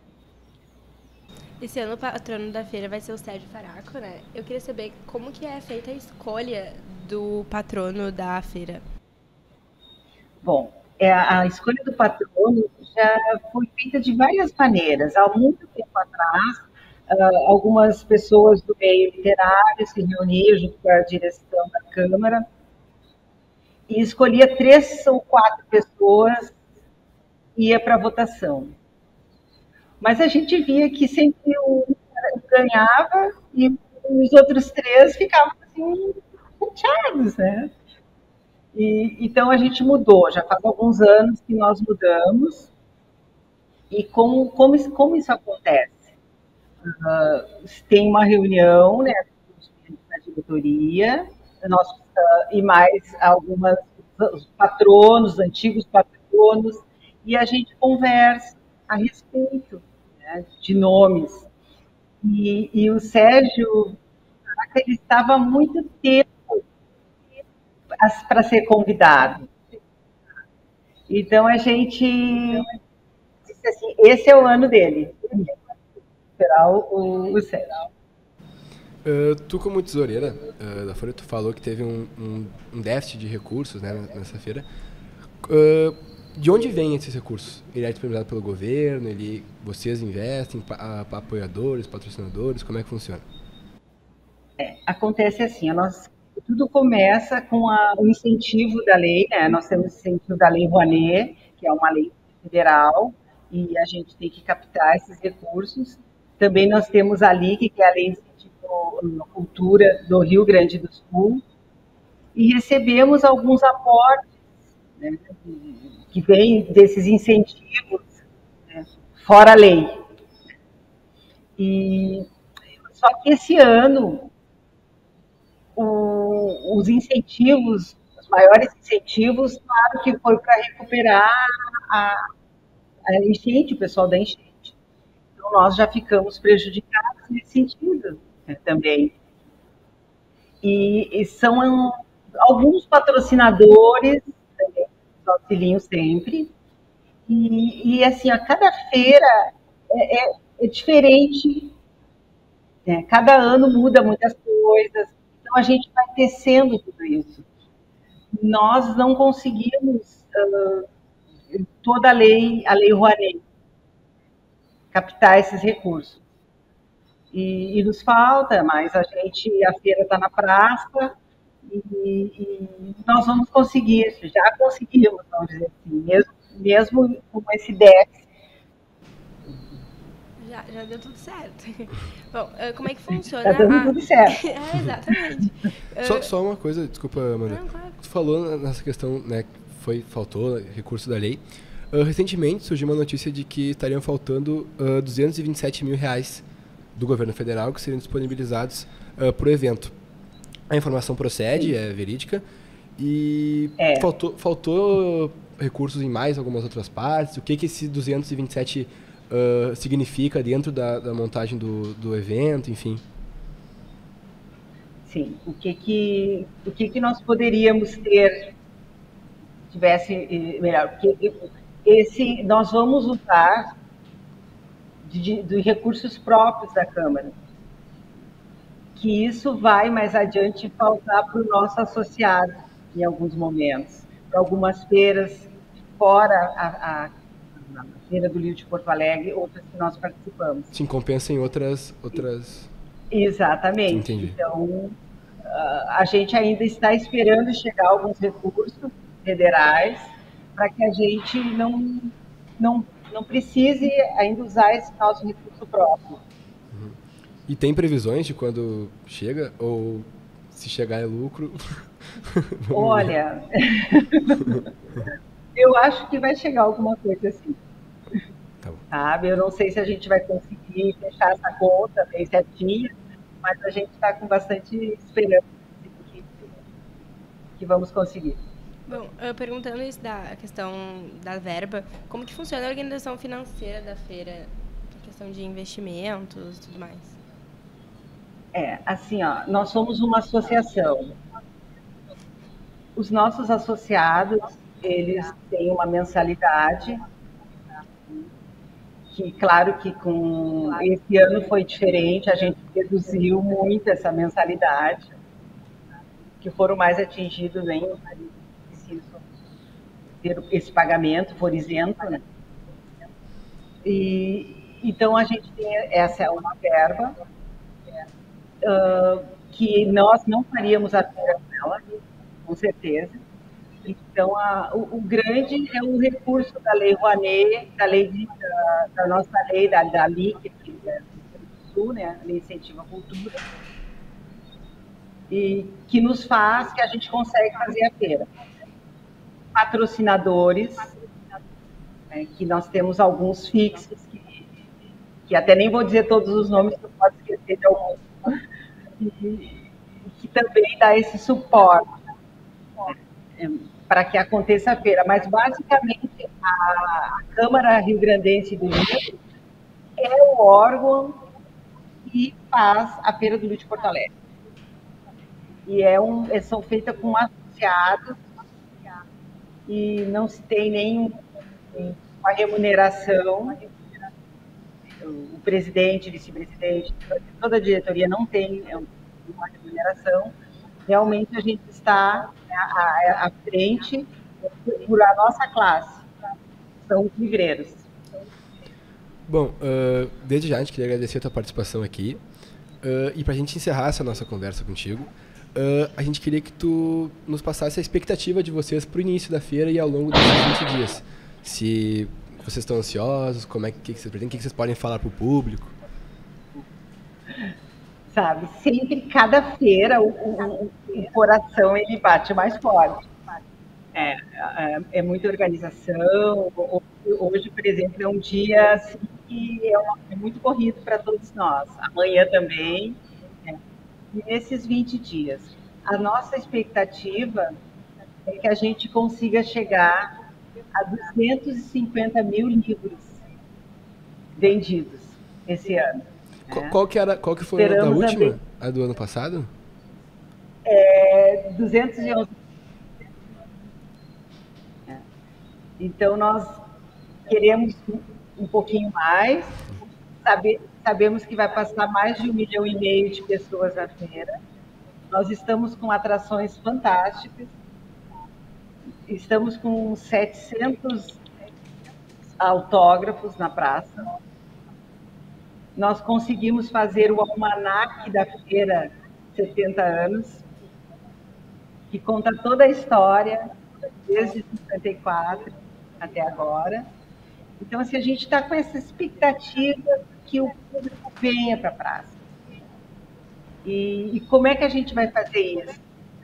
Esse ano o patrono da feira vai ser o Sérgio Faraco, né? Eu queria saber como que é feita a escolha do patrono da feira. Bom, a escolha do patrono já foi feita de várias maneiras. Há muito tempo atrás, algumas pessoas do meio literário se reuniam junto com a direção da Câmara e escolhia 3 ou 4 pessoas e ia para a votação. Mas a gente via que sempre um ganhava e os outros 3 ficavam assim, chateados, né? Então a gente mudou, já faz alguns anos que nós mudamos. E como isso acontece? Tem uma reunião, né, da diretoria, e mais os patronos, antigos patronos, e a gente conversa a respeito, né, de nomes. E o Sérgio, ele estava há muito tempo para ser convidado. Então a gente disse assim, esse é o ano dele. Será o Sérgio. Tu, como tesoureira da Folha, tu falou que teve um déficit de recursos, né, nessa feira. De onde vêm esses recursos? Ele é disponibilizado pelo governo? Vocês investem, apoiadores, patrocinadores? Como é que funciona? Acontece assim, tudo começa com o incentivo da lei, né? Nós temos o incentivo da Lei Rouanet, que é uma lei federal, e a gente tem que captar esses recursos. Também nós temos a LIC, que é a Lei de Incentivo à Cultura do Rio Grande do Sul, e recebemos alguns aportes, né, que vêm desses incentivos, né, fora a lei. Só que esse ano, os incentivos, os maiores incentivos, claro que foi para recuperar a enchente, o pessoal da enchente. Então, nós já ficamos prejudicados nesse sentido, né, também. E são alguns patrocinadores, também, nos auxiliam sempre. E assim, a cada feira é diferente, né? Cada ano muda muitas coisas. Então, a gente vai tecendo tudo isso. Nós não conseguimos toda a lei Rouanet, captar esses recursos. E nos falta, mas a feira está na praça e nós vamos conseguir, já conseguimos, vamos dizer assim, mesmo com esse déficit. Já deu tudo certo. Bom, como é que funciona? Está dando tudo certo. Exatamente. Só uma coisa, desculpa, Amanda. Não, claro. Tu falou nessa questão, né, que faltou recurso da lei. Recentemente surgiu uma notícia de que estariam faltando 227 mil reais do governo federal que seriam disponibilizados para o evento. A informação procede, é verídica, e faltou recursos em mais algumas outras partes. O que esse 227 significa dentro da montagem do evento, enfim? Sim, o que nós poderíamos ter, tivesse melhor, porque nós vamos usar de recursos próprios da Câmara, que isso vai mais adiante faltar para o nosso associado em alguns momentos, para algumas feiras fora a Feira do Livro de Porto Alegre, outras que nós participamos. Sim, compensa em outras... Exatamente. Entendi. Então, a gente ainda está esperando chegar alguns recursos federais para que a gente não precise ainda usar esse nosso recurso próprio. Uhum. E tem previsões de quando chega? Ou se chegar é lucro? Olha, eu acho que vai chegar alguma coisa assim. Tá bom. Sabe? Eu não sei se a gente vai conseguir fechar essa conta bem certinha, mas a gente está com bastante esperança que vamos conseguir. Bom, perguntando isso da questão da verba, como que funciona a organização financeira da feira? A questão de investimentos e tudo mais. Assim, nós somos uma associação. Os nossos associados, eles têm uma mensalidade, que claro que com esse ano foi diferente, a gente reduziu muito essa mensalidade, que foram mais atingidos nem ter esse pagamento, por exemplo, né? Então a gente tem, essa é uma verba que nós não faríamos a feira com ela, com certeza. Então o grande é o recurso da Lei Rouanet, da nossa lei, da LIC, que é do Sul, né? A Lei de Incentivo à Cultura, e que nos faz, que a gente consegue fazer a feira. patrocinadores, né, que nós temos alguns fixos, que até nem vou dizer todos os nomes, que eu posso esquecer de algum, e que também dá esse suporte para que aconteça a feira. Mas, basicamente, a Câmara Rio-Grandense do Livro é o órgão que faz a Feira do Livro de Porto Alegre. E são feitas com associados e não se tem nenhuma remuneração. O presidente, vice-presidente, toda a diretoria não tem uma remuneração. Realmente a gente está à frente por a nossa classe, são os livreiros. Bom, desde já a gente queria agradecer a tua participação aqui. E para a gente encerrar essa nossa conversa contigo, a gente queria que tu nos passasse a expectativa de vocês para o início da feira e ao longo desses 20 dias. Se vocês estão ansiosos, que vocês pretendem, o que vocês podem falar para o público? Sabe, sempre, cada feira, o coração ele bate mais forte. É muita organização. Hoje, por exemplo, é um dia assim, que é muito corrido para todos nós. Amanhã também. E nesses 20 dias, a nossa expectativa é que a gente consiga chegar a 250 mil livros vendidos esse ano. Qual que foi a da última? Também. A do ano passado? 211. Então, nós queremos um pouquinho mais. Sabemos que vai passar mais de 1,5 milhão de pessoas na feira. Nós estamos com atrações fantásticas. Estamos com 700 autógrafos na praça. Nós conseguimos fazer o almanaque da feira 70 anos, que conta toda a história, desde 54 até agora. Então, assim, a gente está com essa expectativa que o público venha para a praça. E como é que a gente vai fazer isso?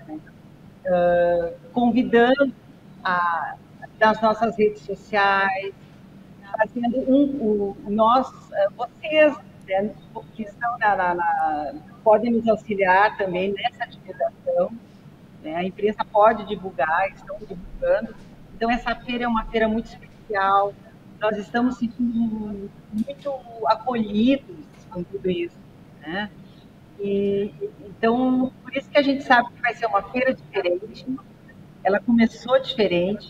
Convidando nas nossas redes sociais, fazendo vocês, né, que estão podem nos auxiliar também nessa divulgação, né? A imprensa pode divulgar, estão divulgando. Então, essa feira é uma feira muito especial. Nós estamos sentindo muito acolhidos com tudo isso, né? Então, por isso que a gente sabe que vai ser uma feira diferente. Ela começou diferente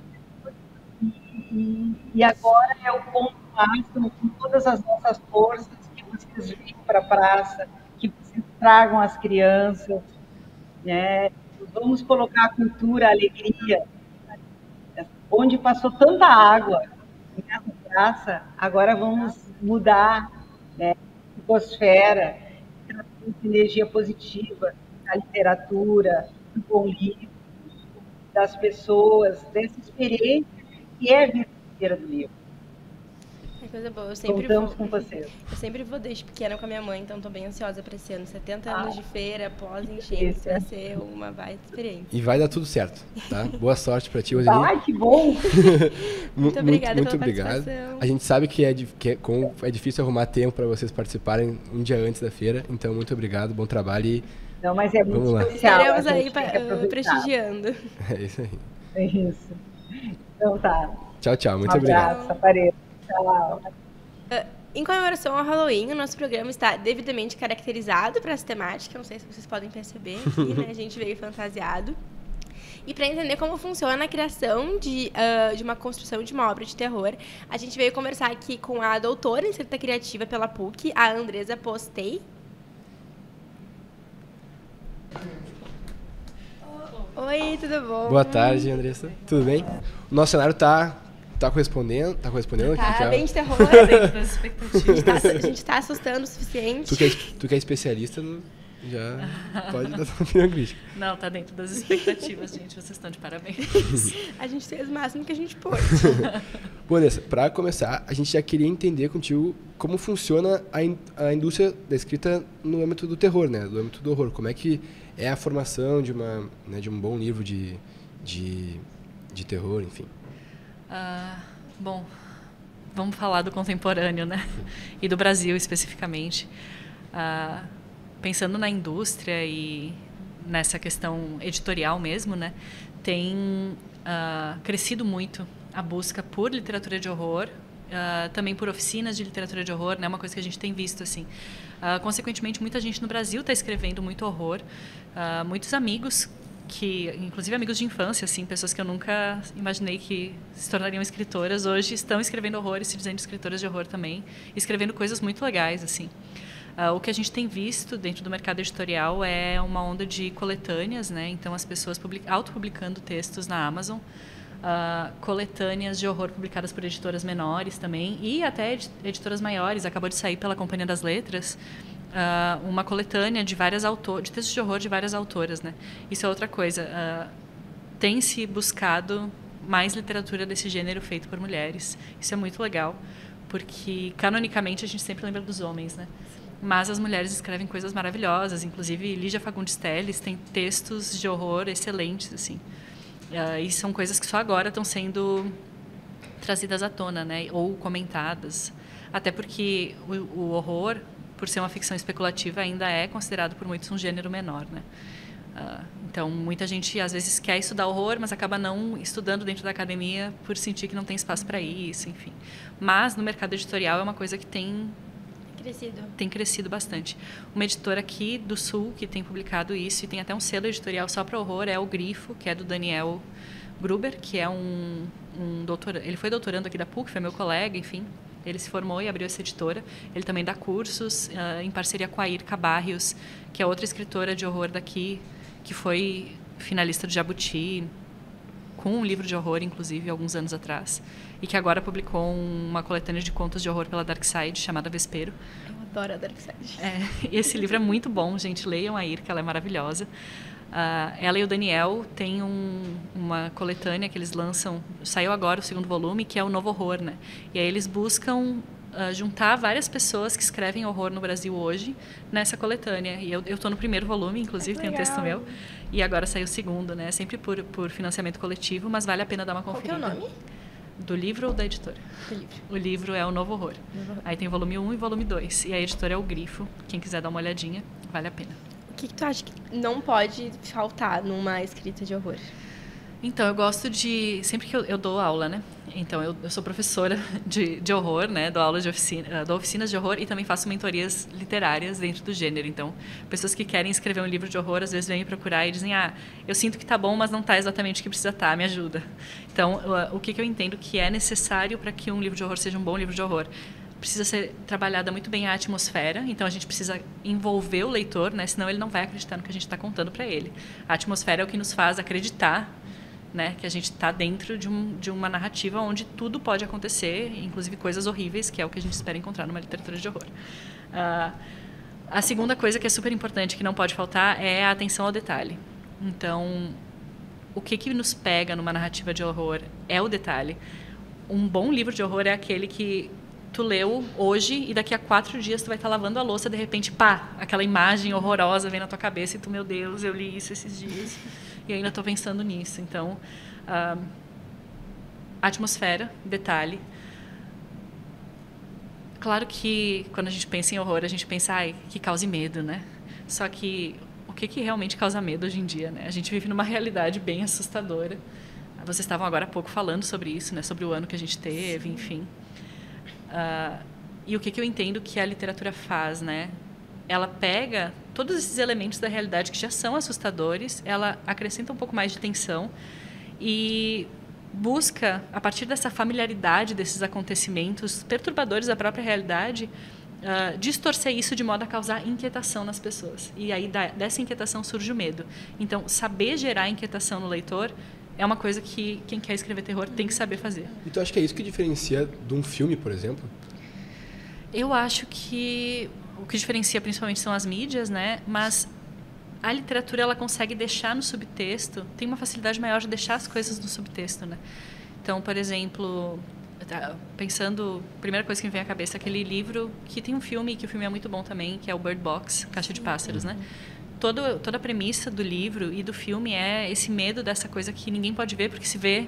e agora é o ponto máximo com todas as nossas forças, que vocês venham para a praça, que vocês tragam as crianças, né? Vamos colocar a cultura, a alegria, onde passou tanta água nessa praça, agora vamos mudar, né, a atmosfera, energia positiva, a literatura, o bom livro, das pessoas, dessa experiência que é a vida inteira do livro. É coisa boa. Contamos com vocês. Eu sempre vou desde pequena com a minha mãe, então estou bem ansiosa para esse ano. 70 anos de feira, pós-enchente, vai ser uma baita experiência. E vai dar tudo certo, tá? Boa sorte para ti, Roseli. Ai, que bom! Muito obrigada muito pela obrigado. participação. A gente sabe que é difícil arrumar tempo para vocês participarem um dia antes da feira, então muito obrigado, bom trabalho e não, mas é muito vamos lá. especial. Estaremos aí prestigiando. É isso aí. É isso. Então tá. Tchau, tchau. Muito Um obrigado. abraço, apareça. Tchau. Em comemoração ao Halloween, o nosso programa está devidamente caracterizado para essa temática. Não sei se vocês podem perceber aqui, né? A gente veio fantasiado. E para entender como funciona a criação de uma construção de uma obra de terror, a gente veio conversar aqui com a doutora em escrita criativa pela PUC, a Andresa Postei. Oi, tudo bom? Boa tarde, Andressa. Tudo bem? O nosso cenário tá correspondendo? Tá correspondendo? Tá bem de terror. Dentro das expectativas. A gente tá assustando o suficiente. Tu que é especialista, já pode dar sua opinião crítica. Não, tá dentro das expectativas, gente. Vocês estão de parabéns. A gente fez o máximo que a gente pôde. Bom, Andressa, para começar, a gente já queria entender contigo como funciona a indústria da escrita no âmbito do terror, né? No âmbito do horror. Como é que é a formação de um bom livro de de terror, enfim? Bom, vamos falar do contemporâneo, né? E do Brasil especificamente. Pensando na indústria e nessa questão editorial mesmo, né? Tem crescido muito a busca por literatura de horror, também por oficinas de literatura de horror, né? Uma coisa que a gente tem visto, assim. Consequentemente, muita gente no Brasil está escrevendo muito horror. Muitos amigos, inclusive amigos de infância, assim, pessoas que eu nunca imaginei que se tornariam escritoras, hoje estão escrevendo horror e se dizendo escritoras de horror também, escrevendo coisas muito legais, assim. O que a gente tem visto dentro do mercado editorial é uma onda de coletâneas, né? Então, as pessoas autopublicando textos na Amazon, coletâneas de horror publicadas por editoras menores também, e até editoras maiores. Acabou de sair pela Companhia das Letras uma coletânea de de textos de horror de várias autoras, né? Isso é outra coisa. Tem se buscado mais literatura desse gênero feito por mulheres. Isso é muito legal, porque canonicamente a gente sempre lembra dos homens, né? Mas as mulheres escrevem coisas maravilhosas, inclusive Lígia Fagundes Telles tem textos de horror excelentes, assim. E são coisas que só agora estão sendo trazidas à tona, né? Ou comentadas. Até porque o horror, por ser uma ficção especulativa, ainda é considerado por muitos um gênero menor, né? Então, muita gente às vezes quer estudar horror, mas acaba não estudando dentro da academia por sentir que não tem espaço para isso, enfim. Mas no mercado editorial é uma coisa que tem crescido bastante. Uma editora aqui do Sul que tem publicado isso e tem até um selo editorial só para horror é o Grifo, que é do Daniel Gruber, que é um doutor. Ele foi doutorando aqui da PUC, foi meu colega, enfim. Ele se formou e abriu essa editora. Ele também dá cursos em parceria com a Irka Barrios, que é outra escritora de horror daqui, que foi finalista do Jabuti, com um livro de horror, inclusive, alguns anos atrás. E que agora publicou uma coletânea de contos de horror pela Darkside, chamada Vespero. Eu adoro a Darkside. E esse livro é muito bom, gente. Leiam a Irka, ela é maravilhosa. Ela e o Daniel têm uma coletânea que eles lançam, saiu agora o 2º volume, que é o Novo Horror, né? E aí eles buscam juntar várias pessoas que escrevem horror no Brasil hoje nessa coletânea. E eu estou no 1º volume, inclusive, tem um texto meu. E agora saiu o 2º, né? Sempre por financiamento coletivo, mas vale a pena dar uma conferida. Qual que é o nome? Do livro ou da editora? Do livro. O livro é o Novo Horror. Aí tem volume 1 e volume 2. E a editora é o Grifo. Quem quiser dar uma olhadinha, vale a pena. O que tu acha que não pode faltar numa escrita de horror? Então, eu gosto de... Sempre que eu dou aula, né? Então, eu sou professora de horror, né? Dou aulas dou oficinas de horror e também faço mentorias literárias dentro do gênero. Então, pessoas que querem escrever um livro de horror, às vezes vêm me procurar e dizem eu sinto que tá bom, mas não tá exatamente o que precisa estar, me ajuda. Então, o que eu entendo que é necessário para que um livro de horror seja um bom livro de horror? Precisa ser trabalhada muito bem a atmosfera, então a gente precisa envolver o leitor, né? Senão ele não vai acreditar no que a gente está contando para ele. A atmosfera é o que nos faz acreditar, né, que a gente está dentro de uma narrativa onde tudo pode acontecer, inclusive coisas horríveis, que é o que a gente espera encontrar numa literatura de horror. A segunda coisa que é super importante, que não pode faltar, é a atenção ao detalhe. Então, o que nos pega numa narrativa de horror é o detalhe. Um bom livro de horror é aquele que tu leu hoje e daqui a 4 dias tu vai estar lavando a louça, de repente, pá, aquela imagem horrorosa vem na tua cabeça e tu, meu Deus, eu li isso esses dias e ainda estou pensando nisso. Então, atmosfera, detalhe. Claro que quando a gente pensa em horror, a gente pensa, que cause medo, né? Só que o que realmente causa medo hoje em dia, né? A gente vive numa realidade bem assustadora. Vocês estavam agora há pouco falando sobre isso, né? Sobre o ano que a gente teve, enfim. E o que eu entendo que a literatura faz, né? Ela pega todos esses elementos da realidade que já são assustadores, ela acrescenta um pouco mais de tensão e busca, a partir dessa familiaridade desses acontecimentos perturbadores da própria realidade, distorcer isso de modo a causar inquietação nas pessoas. E aí, dessa inquietação, surge o medo. Então, saber gerar inquietação no leitor é uma coisa que quem quer escrever terror tem que saber fazer. E tu acha que é isso que diferencia de um filme, por exemplo? Eu acho que o que diferencia principalmente são as mídias, né? Mas a literatura, ela consegue deixar no subtexto, tem uma facilidade maior de deixar as coisas no subtexto, né? Então, por exemplo, pensando, a primeira coisa que me vem à cabeça é aquele livro que tem um filme, que o filme é muito bom também, que é o Bird Box, Caixa de Pássaros, né? Toda a premissa do livro e do filme é esse medo dessa coisa que ninguém pode ver, porque se vê,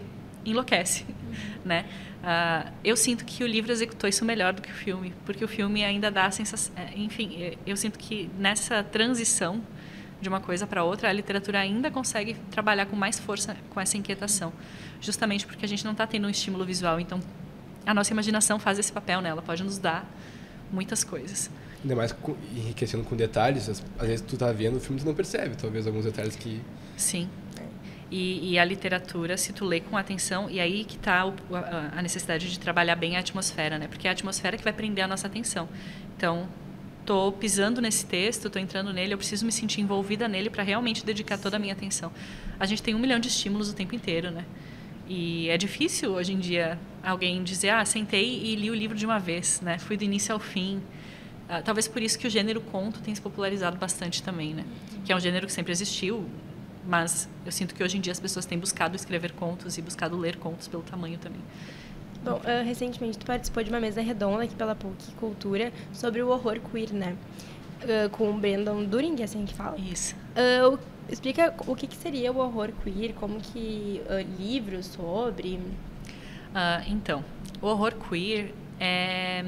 enlouquece, né? Eu sinto que o livro executou isso melhor do que o filme, porque o filme ainda dá a sensação... Enfim, eu sinto que nessa transição de uma coisa para outra, a literatura ainda consegue trabalhar com mais força com essa inquietação, justamente porque a gente não está tendo um estímulo visual. Então, a nossa imaginação faz esse papel, né? Ela pode nos dar muitas coisas. Ainda mais enriquecendo com detalhes, às vezes tu tá vendo o filme e tu não percebe, talvez, alguns detalhes que... Sim. E a literatura, se tu lê com atenção, e aí que está a necessidade de trabalhar bem a atmosfera, né? Porque é a atmosfera que vai prender a nossa atenção. Então, estou pisando nesse texto, estou entrando nele, eu preciso me sentir envolvida nele para realmente dedicar toda a minha atenção. A gente tem 1 milhão de estímulos o tempo inteiro, né? E é difícil, hoje em dia, alguém dizer, sentei e li o livro de uma vez, né? Fui do início ao fim. Talvez por isso que o gênero conto tem se popularizado bastante também, né? Que é um gênero que sempre existiu, mas eu sinto que hoje em dia as pessoas têm buscado escrever contos e buscado ler contos pelo tamanho também. Bom, recentemente tu participou de uma mesa redonda aqui pela PUC Cultura sobre o horror queer, né? Com o Brandon During, é assim que fala? Isso. Explica o que seria o horror queer, como que livros sobre... Então, o horror queer é...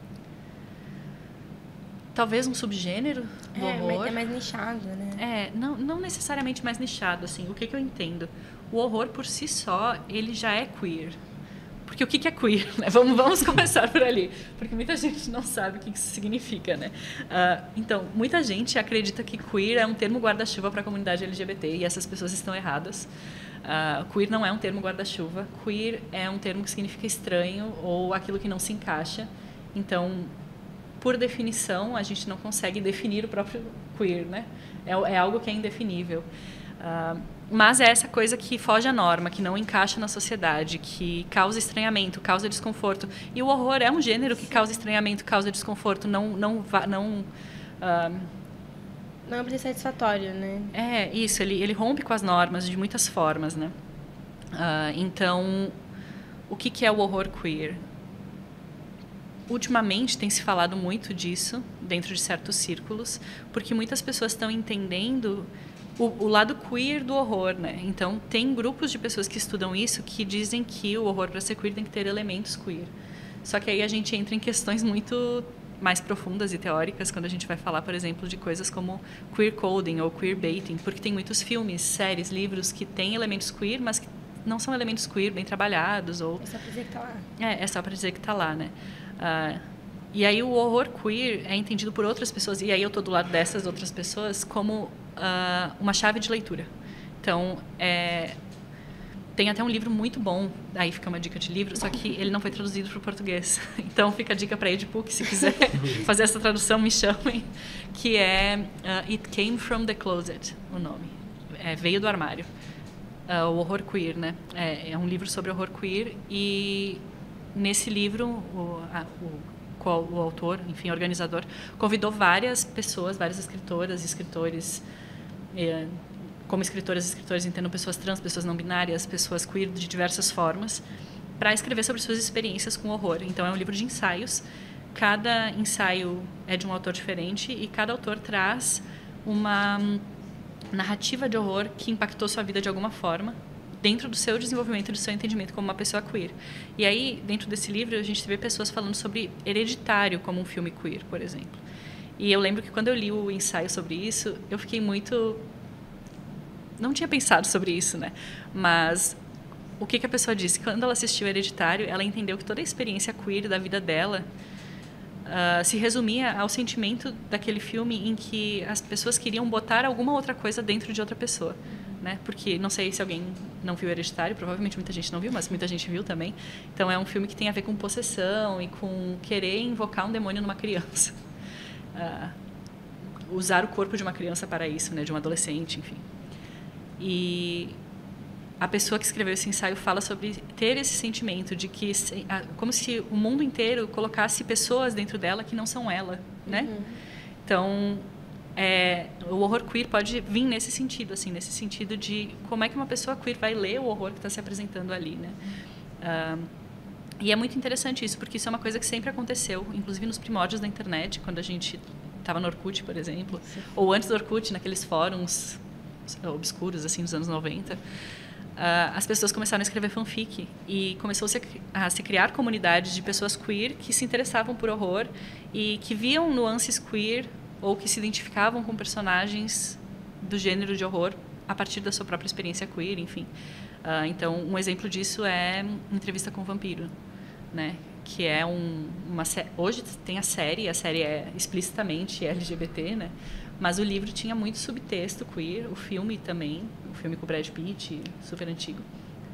talvez um subgênero do horror. É mais nichado, né? Não necessariamente mais nichado, assim. O que eu entendo? O horror, por si só, ele já é queer. Porque o que é queer? Né? Vamos começar por ali. Porque muita gente não sabe o que isso significa, né? Então, muita gente acredita que queer é um termo guarda-chuva para a comunidade LGBT, e essas pessoas estão erradas. Queer não é um termo guarda-chuva. Queer é um termo que significa estranho ou aquilo que não se encaixa. Então, por definição, a gente não consegue definir o próprio queer, né? É algo que é indefinível. Mas é essa coisa que foge à norma, que não encaixa na sociedade, que causa estranhamento, causa desconforto. E o horror é um gênero que causa estranhamento, causa desconforto, não é satisfatório, né? Isso, ele rompe com as normas de muitas formas, né? Então, o que é o horror queer? Ultimamente tem se falado muito disso dentro de certos círculos, porque muitas pessoas estão entendendo o lado queer do horror, né? Então, tem grupos de pessoas que estudam isso que dizem que o horror, para ser queer, tem que ter elementos queer. Só que aí a gente entra em questões muito mais profundas e teóricas quando a gente vai falar, por exemplo, de coisas como queer coding ou queer baiting, porque tem muitos filmes, séries, livros que têm elementos queer, mas que não são elementos queer bem trabalhados. Ou... É só para dizer que está lá. É só para dizer que está lá, né? E aí o horror queer é entendido por outras pessoas, e aí eu estou do lado dessas outras pessoas, como uma chave de leitura. Então, tem até um livro muito bom, aí fica uma dica de livro, só que ele não foi traduzido para o português. Então, fica a dica para a EdPUC, se quiser fazer essa tradução, me chamem, que é It Came From The Closet, o nome. Veio do armário. O horror queer, né? É um livro sobre horror queer, e nesse livro, o autor, enfim, o organizador, convidou várias pessoas, várias escritoras e escritores, como escritoras e escritores entendam pessoas trans, pessoas não binárias, pessoas queer de diversas formas, para escrever sobre suas experiências com horror. Então, é um livro de ensaios. Cada ensaio é de um autor diferente e cada autor traz uma narrativa de horror que impactou sua vida de alguma forma, dentro do seu desenvolvimento e do seu entendimento como uma pessoa queer. E aí, dentro desse livro, a gente vê pessoas falando sobre Hereditário como um filme queer, por exemplo. E eu lembro que quando eu li o ensaio sobre isso, eu fiquei muito... Não tinha pensado sobre isso, né? Mas o que a pessoa disse? Quando ela assistiu Hereditário, ela entendeu que toda a experiência queer da vida dela se resumia ao sentimento daquele filme em que as pessoas queriam botar alguma outra coisa dentro de outra pessoa. Né? Porque, não sei se alguém não viu Hereditário, provavelmente muita gente não viu, mas muita gente viu também. Então, é um filme que tem a ver com possessão e com querer invocar um demônio numa criança. Usar o corpo de uma criança para isso, né? De um adolescente, enfim. E a pessoa que escreveu esse ensaio fala sobre ter esse sentimento de que, como se o mundo inteiro colocasse pessoas dentro dela que não são ela, né? Então, o horror queer pode vir nesse sentido, assim, nesse sentido de como é que uma pessoa queer vai ler o horror que está se apresentando ali, né? E é muito interessante isso, porque isso é uma coisa que sempre aconteceu, inclusive nos primórdios da internet, quando a gente estava no Orkut, por exemplo, ou antes do Orkut, naqueles fóruns obscuros, assim, dos anos 90. as pessoas começaram a escrever fanfic e começou a se criar comunidades de pessoas queer que se interessavam por horror e que viam nuances queer ou que se identificavam com personagens do gênero de horror a partir da sua própria experiência queer, enfim. Então, um exemplo disso é Entrevista com o Vampiro, né? Que é hoje tem a série é explicitamente LGBT, né? Mas o livro tinha muito subtexto queer, o filme também, o filme com o Brad Pitt, super antigo.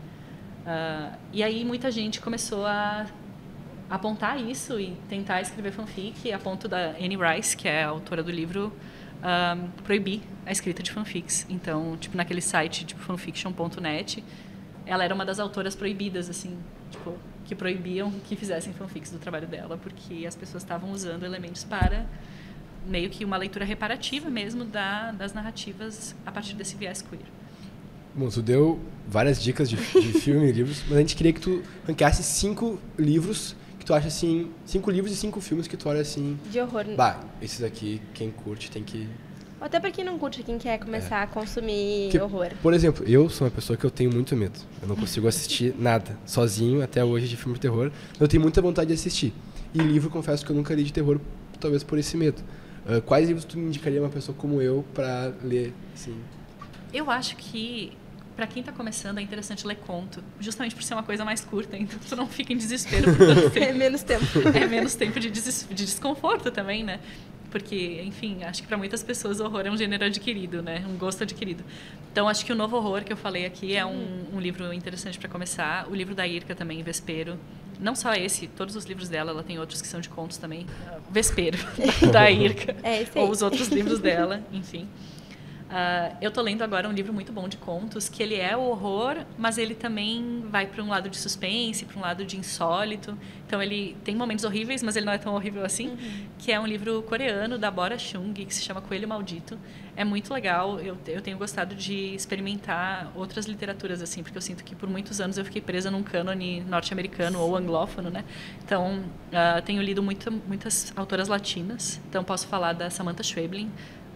E aí muita gente começou a apontar isso e tentar escrever fanfic, a ponto da Anne Rice, que é a autora do livro, proibir a escrita de fanfics. Então, tipo, naquele site, tipo, fanfiction.net, ela era uma das autoras proibidas, assim, tipo, que proibiam que fizessem fanfics do trabalho dela, porque as pessoas estavam usando elementos para meio que uma leitura reparativa mesmo das narrativas a partir desse viés queer. Bom, tu deu várias dicas de filme e livros, mas a gente queria que tu ranqueasse 5 livros que tu acha assim, 5 livros e 5 filmes que tu olha assim... De horror. Bah, esses aqui, quem curte tem que... Até pra quem não curte, quem quer começar a consumir horror. Por exemplo, eu sou uma pessoa que eu tenho muito medo. Eu não consigo assistir nada, sozinho, até hoje, de filme de terror. Eu tenho muita vontade de assistir. E livro, confesso que eu nunca li de terror, talvez por esse medo. Quais livros tu me indicaria uma pessoa como eu pra ler, assim? Eu acho que, pra quem tá começando, é interessante ler conto. Justamente por ser uma coisa mais curta, então tu não fica em desespero. É menos tempo. É menos tempo de desconforto também, né? Porque, enfim, acho que para muitas pessoas o horror é um gênero adquirido, né? Um gosto adquirido. Então, acho que o Novo Horror que eu falei aqui é um livro interessante para começar. O livro da Irka também, Vespero. Não só esse, todos os livros dela, ela tem outros que são de contos também. Vespero, da Irka. Esse aí. Ou os outros livros dela, enfim. Eu tô lendo agora um livro muito bom de contos, que ele é o horror, mas ele também vai para um lado de suspense, para um lado de insólito. Então ele tem momentos horríveis, mas ele não é tão horrível assim. Que é um livro coreano da Bora Chung, que se chama Coelho Maldito. É muito legal. Eu tenho gostado de experimentar outras literaturas assim, porque eu sinto que por muitos anos eu fiquei presa num cânone norte-americano ou anglófono, né? Então tenho lido muitas autoras latinas. Então posso falar da Samantha Schweblin.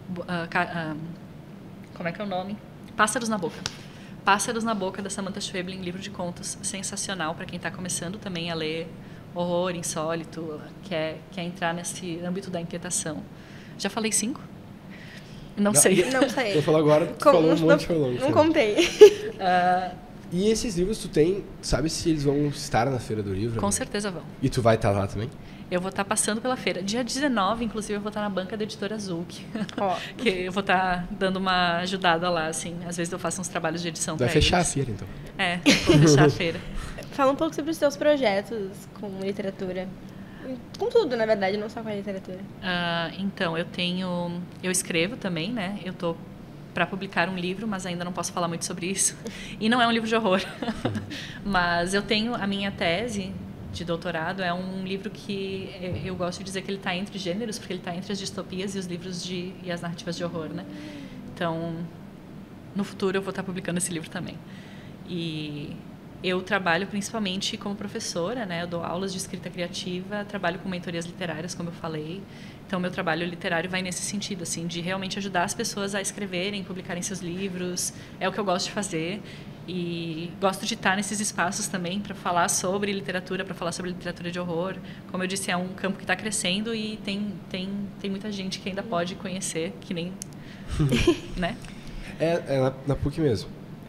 Como é que é o nome? Pássaros na Boca. Pássaros na Boca, da Samantha Schweblin, livro de contos sensacional para quem está começando também a ler horror, insólito, quer entrar nesse âmbito da inquietação. Já falei 5? Não sei. Não sei. Eu falo agora, tu falou um monte ao longo. Não contei. E esses livros tu sabe se eles vão estar na Feira do Livro? Com certeza vão. E tu vai estar lá também? Eu vou estar passando pela feira. Dia 19, inclusive, eu vou estar na banca da Editora Zulk. Que eu vou estar dando uma ajudada lá, assim. Às vezes eu faço uns trabalhos de edição para eles. Vai fechar a feira, então. Vou fechar a feira. Fala um pouco sobre os seus projetos com literatura. Com tudo, na verdade, não só com a literatura. Então, eu escrevo também, né? Eu tô para publicar um livro, mas ainda não posso falar muito sobre isso. E não é um livro de horror. Mas eu tenho a minha tese de doutorado, é um livro que eu gosto de dizer que ele está entre gêneros, porque ele está entre as distopias e os livros e as narrativas de horror, né? Então, no futuro eu vou estar publicando esse livro também. E eu trabalho principalmente como professora, né? Eu dou aulas de escrita criativa, trabalho com mentorias literárias, como eu falei. Então, meu trabalho literário vai nesse sentido, assim, de realmente ajudar as pessoas a escreverem, publicarem seus livros. É o que eu gosto de fazer. E gosto de estar nesses espaços também para falar sobre literatura, para falar sobre literatura de horror. Como eu disse, é um campo que está crescendo e tem muita gente que ainda pode conhecer, que nem... né? É na PUC mesmo,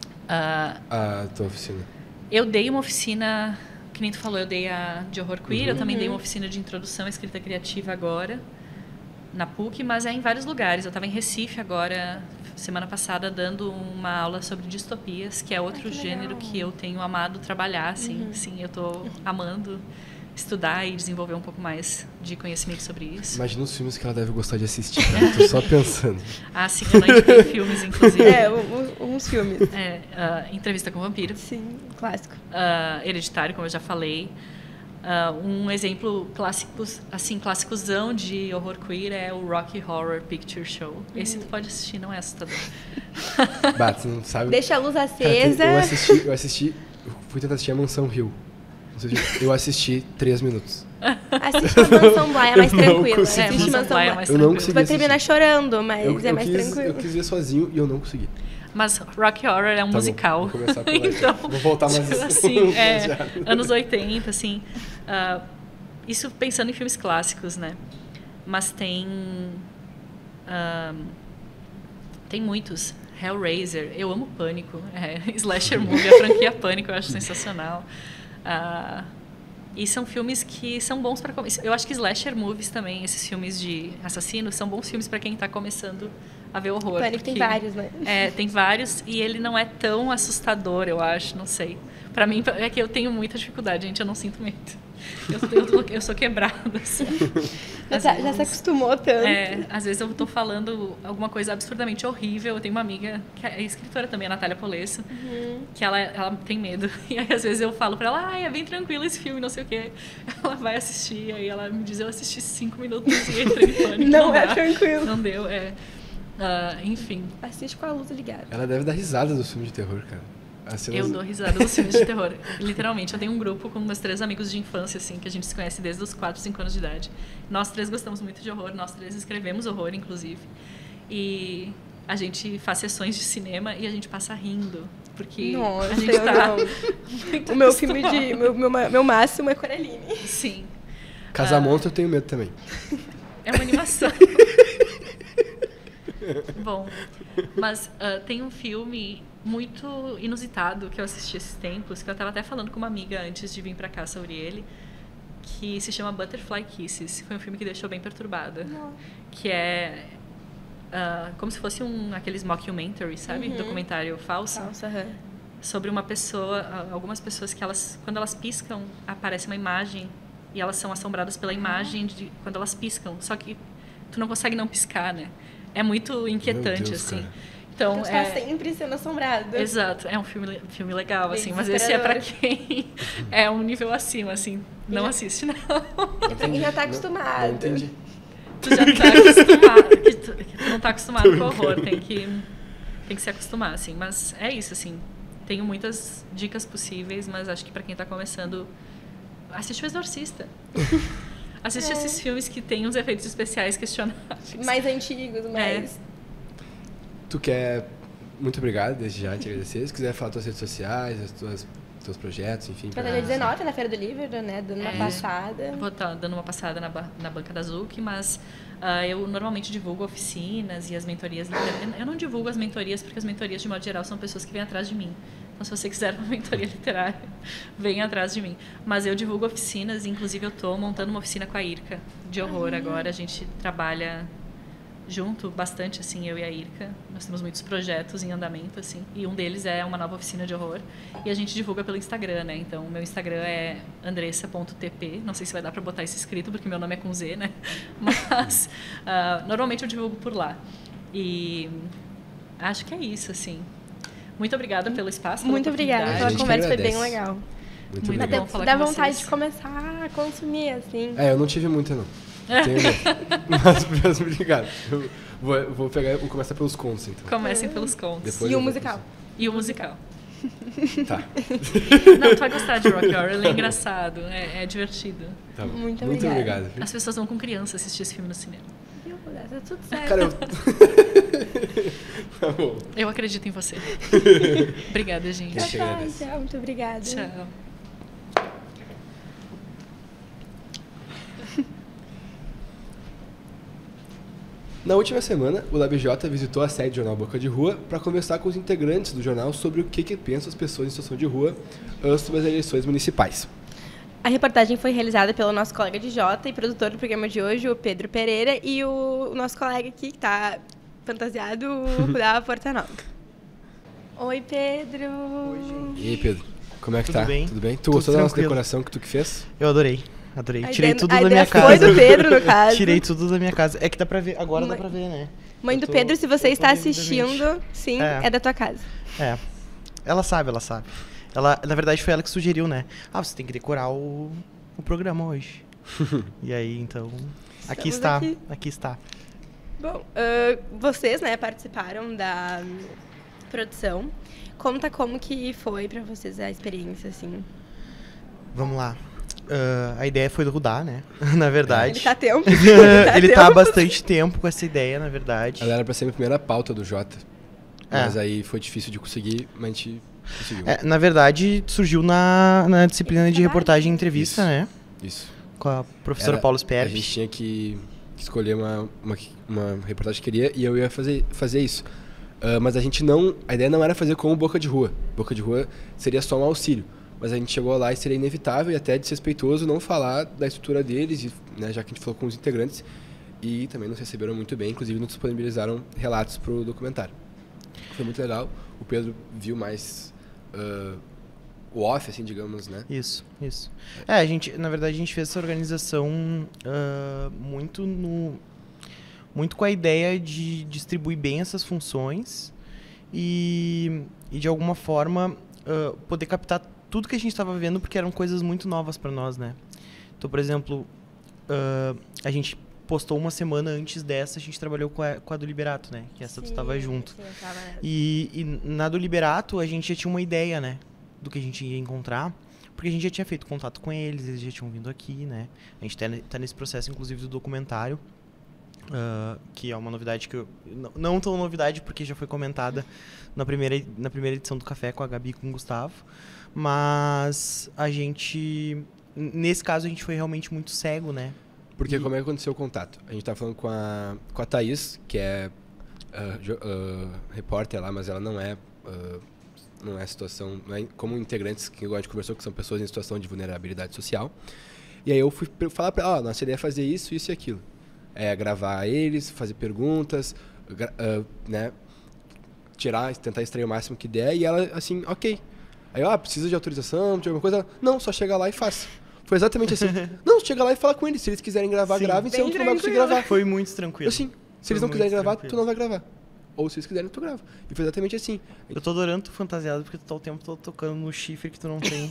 a tua oficina. Eu dei uma oficina, que nem tu falou, eu dei a de horror queer, eu também dei uma oficina de introdução à escrita criativa agora, na PUC, mas é em vários lugares. Eu estava em Recife agora, semana passada, dando uma aula sobre distopias, que é outro gênero que eu tenho amado trabalhar, assim. Sim, eu estou amando estudar e desenvolver um pouco mais de conhecimento sobre isso. Imagina os filmes que ela deve gostar de assistir, cara. Tô só pensando. Sim, eu não indiquei filmes, inclusive. Uns filmes. Entrevista com o Vampiro. Sim, clássico. Hereditário, como eu já falei. Um exemplo clássicozão de horror queer é o Rocky Horror Picture Show. Esse tu pode assistir, não é assustador. Tu não sabe. Deixa a luz acesa. Cara, eu fui tentar assistir a Mansão Hill. Eu assisti 3 minutos. Assiste a Mansão Bly, é mais tranquilo. Mansão Bly é mais tranquilo. Eu não consegui. Tu vai terminar chorando, mas é mais tranquilo. Eu quis ver sozinho e eu não consegui. Mas Rocky Horror é um musical. Vou começar por lá. Então, Vou voltar mais assim, anos 80, assim. Isso pensando em filmes clássicos, né? Mas tem muitos. Hellraiser, eu amo Pânico. Slasher Movie, a franquia Pânico, eu acho sensacional. E são filmes que são bons para começar. Eu acho que Slasher Movies também, esses filmes de assassinos, são bons filmes para quem está começando a ver horror. Pânico tem vários, né? Tem vários e ele não é tão assustador, eu acho, não sei. Para mim, é que eu tenho muita dificuldade, gente, eu não sinto medo. Eu sou quebrada, assim. Já se acostumou tanto. Às vezes eu tô falando alguma coisa absurdamente horrível. Eu tenho uma amiga que é escritora também, a Natália Polesso, que ela tem medo. E aí, às vezes, eu falo pra ela, é bem tranquilo esse filme, não sei o quê. Ela vai assistir, aí ela me diz, eu assisti 5 minutos e entrei em pânico. Não é tranquilo. Não deu, enfim. Assiste com a luz ligada. Ela deve dar risada dos filmes de terror, cara. Eu dou risada dos filmes de terror. Literalmente, eu tenho um grupo com meus 3 amigos de infância, assim, que a gente se conhece desde os 4, 5 anos de idade. Nós 3 gostamos muito de horror, nós 3 escrevemos horror, inclusive. E a gente faz sessões de cinema e a gente passa rindo. Porque Nossa, a gente tá muito o meu filme meu máximo é Coraline. Sim. Casa Monstro eu tenho medo também. É uma animação. Bom, mas tem um filme muito inusitado que eu assisti esses tempos, que eu estava até falando com uma amiga antes de vir para cá sobre ele, que se chama Butterfly Kisses. Foi um filme que deixou bem perturbada. Que é como se fosse aqueles mockumentary, sabe? Documentário falso. Sobre uma pessoa, algumas pessoas que quando elas piscam, aparece uma imagem e elas são assombradas pela imagem quando elas piscam. Só que tu não consegue não piscar, né? É muito inquietante, Deus, assim. Cara. Então, está sempre sendo assombrado. Exato, é um filme legal, bem assim, mas esse é pra quem é um nível acima, assim, não assiste, não. É pra quem já tá acostumado. Não entendi. Tu já tá acostumado, que tu não tá acostumado com o horror, tem que se acostumar, assim, mas é isso, assim, tenho muitas dicas possíveis, mas acho que pra quem tá começando, assiste O Exorcista. Assiste esses filmes que tem uns efeitos especiais questionáveis. Mais antigos, mais... Tu quer... Muito obrigado, desde já te agradecer. Se quiser falar tuas redes sociais, teus projetos, enfim. Pra dia 19, na Feira do Livro, né? Dando uma passada. Vou estar dando uma passada na banca da Zuc, mas eu normalmente divulgo oficinas e as mentorias. Eu não divulgo as mentorias, porque as mentorias, de modo geral, são pessoas que vêm atrás de mim. Então, se você quiser uma mentoria literária, venha atrás de mim. Mas eu divulgo oficinas, inclusive eu estou montando uma oficina com a Irka, de horror agora. A gente trabalha junto bastante, assim, eu e a Irka. Nós temos muitos projetos em andamento, assim, e um deles é uma nova oficina de horror. E a gente divulga pelo Instagram, né? Então, o meu Instagram é andressa.tp. Não sei se vai dar para botar isso escrito, porque meu nome é com Z, né? Mas, normalmente eu divulgo por lá. E acho que é isso, assim. Muito obrigada pelo espaço, Muito obrigada pela conversa, foi bem legal. Muito obrigado. Dá vontade de começar a consumir, assim. Eu não tive muita, não. Tenho medo. Mas obrigado. Eu vou começar pelos contos, então. Comecem pelos contos. Depois e o musical. E o musical. Tá. Não, tu vai gostar de Rocky Horror, ele é engraçado, é divertido. Tá bom. Muito obrigado. As pessoas vão com criança assistir esse filme no cinema. Tá tudo certo. Cara, Tá bom. Eu acredito em você. Obrigada, gente. Tchau, muito obrigada. Tchau. Na última semana, o LabJ visitou a sede do jornal Boca de Rua para conversar com os integrantes do jornal sobre o que pensam as pessoas em situação de rua sobre as eleições municipais. A reportagem foi realizada pelo nosso colega de Jota e produtor do programa de hoje, o Pedro Pereira, e o nosso colega aqui, que está fantasiado, da Porta Nova. Oi, Pedro! Oi, gente. E aí, Pedro? Como é que tá? Bem? Tudo bem? Tu gostou da nossa decoração que tu que fez? Eu adorei. Tirei tudo da minha ideia casa. Foi do Pedro, no caso. Tirei tudo da minha casa. É que dá pra ver, agora dá pra ver, né? Mãe do Pedro, se você está assistindo, sim, é da tua casa. É. Ela sabe. Ela, na verdade, foi ela que sugeriu, né? Você tem que decorar o programa hoje. E aí, então, aqui está. Bom, vocês, né, participaram da produção. Conta como que foi pra vocês a experiência, assim. Vamos lá. A ideia foi do Rudá, né? Na verdade. Ele tá há tempo. Ele tá há bastante tempo com essa ideia, na verdade. Ela era pra ser a minha primeira pauta do Jota. Mas aí foi difícil de conseguir, mas a gente conseguiu. Na verdade, surgiu na disciplina de reportagem e entrevista, Isso. né? Isso. Com a professora Paula Sperbi. A gente tinha que escolher uma reportagem que queria e eu ia fazer isso. Mas a ideia não era fazer como Boca de Rua. Boca de Rua seria só um auxílio. Mas a gente chegou lá e seria inevitável e até desrespeitoso não falar da estrutura deles, né, já que a gente falou com os integrantes. E também nos receberam muito bem, inclusive nos disponibilizaram relatos para o documentário. Foi muito legal. O Pedro viu mais o off, assim, digamos, né? Isso. Na verdade, a gente fez essa organização muito com a ideia de distribuir bem essas funções e de alguma forma, poder captar tudo que a gente estava vendo, porque eram coisas muito novas para nós, né? Então, por exemplo, a gente postou uma semana antes dessa, a gente trabalhou com a do Liberato, né? Que essa tu estava junto. Sim, eu tava... E na do Liberato, a gente já tinha uma ideia, né? Do que a gente ia encontrar, porque a gente já tinha feito contato com eles já tinham vindo aqui, né? A gente tá nesse processo, inclusive, do documentário, que é uma novidade que não tão novidade, porque já foi comentada na primeira edição do Café com a Gabi e com o Gustavo, mas a gente, nesse caso, a gente foi realmente muito cego, né? Porque como é que aconteceu o contato? A gente tava falando com a Thaís, que é repórter lá, mas ela não é situação, não é como integrantes que a gente conversou, que são pessoas em situação de vulnerabilidade social. E aí eu fui falar para ela, nossa ideia é fazer isso e aquilo. Gravar eles, fazer perguntas, né, tentar extrair o máximo que der, e ela assim, ok. Aí eu, precisa de autorização, de alguma coisa? Ela, não, só chega lá e faz. Foi exatamente assim. Não, chega lá e fala com eles, se eles quiserem gravar, gravem, se tu não vai conseguir gravar. Foi muito tranquilo. Assim, se eles não quiserem gravar, tu não vai gravar. Ou se eles quiserem, tu grava. E foi exatamente assim. Eu tô adorando tu fantasiado, porque tu tá o tempo todo tocando no chifre que tu não tem.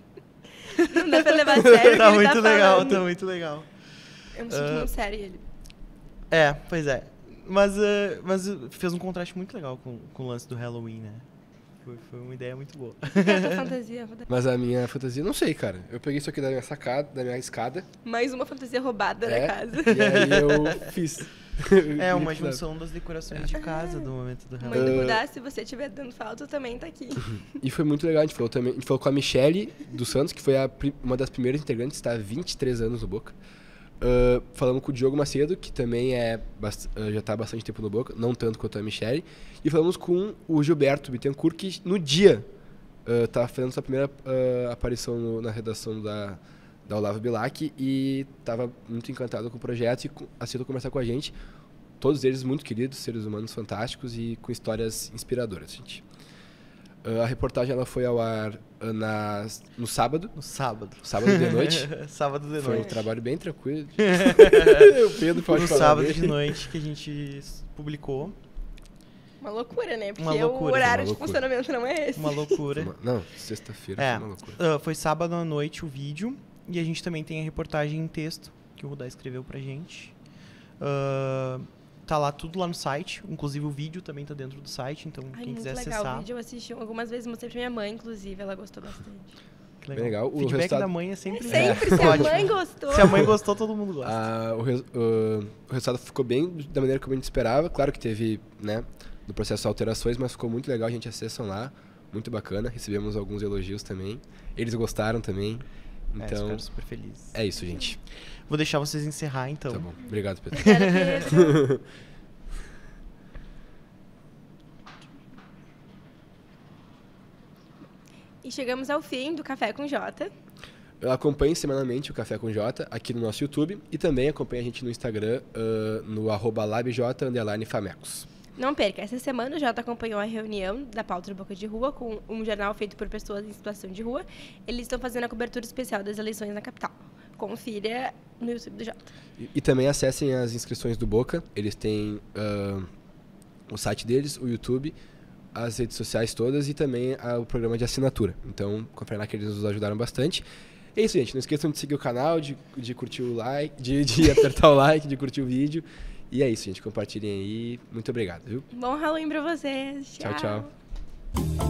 Não dá pra levar a sério. Tá muito legal, tá muito legal. Eu me sinto muito sério ele. Pois é. Mas fez um contraste muito legal com o lance do Halloween, né? Foi uma ideia muito boa. É a fantasia. Mas a minha fantasia, não sei, cara. Eu peguei isso aqui da minha sacada, da minha escada. Mais uma fantasia roubada da casa. E aí eu fiz. Uma junção das decorações de casa do momento do Halloween. Mãe do Rudá, se você estiver dando falta, também tá aqui. E foi muito legal. A gente falou com a Michele dos Santos, que foi uma das primeiras integrantes, está há 23 anos no Boca. Falamos com o Diogo Macedo, que também já está há bastante tempo no Boca, não tanto quanto a Michele. E falamos com o Gilberto Bittencourt, que no dia estava fazendo sua primeira aparição na redação da Olavo Bilac e estava muito encantado com o projeto e aceitou conversar com a gente. Todos eles muito queridos, seres humanos fantásticos e com histórias inspiradoras, gente. A reportagem ela foi ao ar no sábado. Sábado de noite. Sábado de noite. Foi um trabalho bem tranquilo. O Pedro pode falar. No sábado de noite que a gente publicou. Uma loucura, né? Porque o horário de funcionamento não é esse. Uma loucura. Não, sexta-feira foi uma loucura. Foi sábado à noite o vídeo. E a gente também tem a reportagem em texto, que o Rudá escreveu pra gente. Tá lá tudo lá no site, inclusive o vídeo também tá dentro do site, então quem quiser acessar. Muito legal, o vídeo eu assisti algumas vezes, mostrei pra minha mãe, inclusive, ela gostou bastante. Que legal. Bem legal. O feedback da mãe é sempre... Se a mãe gostou... Se a mãe gostou, todo mundo gosta. O resultado ficou bem da maneira como a gente esperava, claro que teve, né, no processo alterações, mas ficou muito legal, a gente acessam lá, muito bacana, recebemos alguns elogios também, eles gostaram também. Então, ficaram super felizes. É isso, gente. Vou deixar vocês encerrar, então. Tá bom. Obrigado, Pedro. E chegamos ao fim do Café com Jota. Eu acompanho semanalmente o Café com Jota aqui no nosso YouTube e também acompanho a gente no Instagram, no @labj_famecos. Não perca, essa semana o Jota acompanhou a reunião da pauta do Boca de Rua com um jornal feito por pessoas em situação de rua. Eles estão fazendo a cobertura especial das eleições na capital. Confira no YouTube do Jota. E também acessem as inscrições do Boca. Eles têm o site deles, o YouTube, as redes sociais todas e também o programa de assinatura. Então, confere lá que eles nos ajudaram bastante. É isso, gente. Não esqueçam de seguir o canal, de curtir o like, de apertar o like, de curtir o vídeo. E é isso, gente. Compartilhem aí. Muito obrigado, viu? Bom Halloween pra vocês. Tchau, tchau.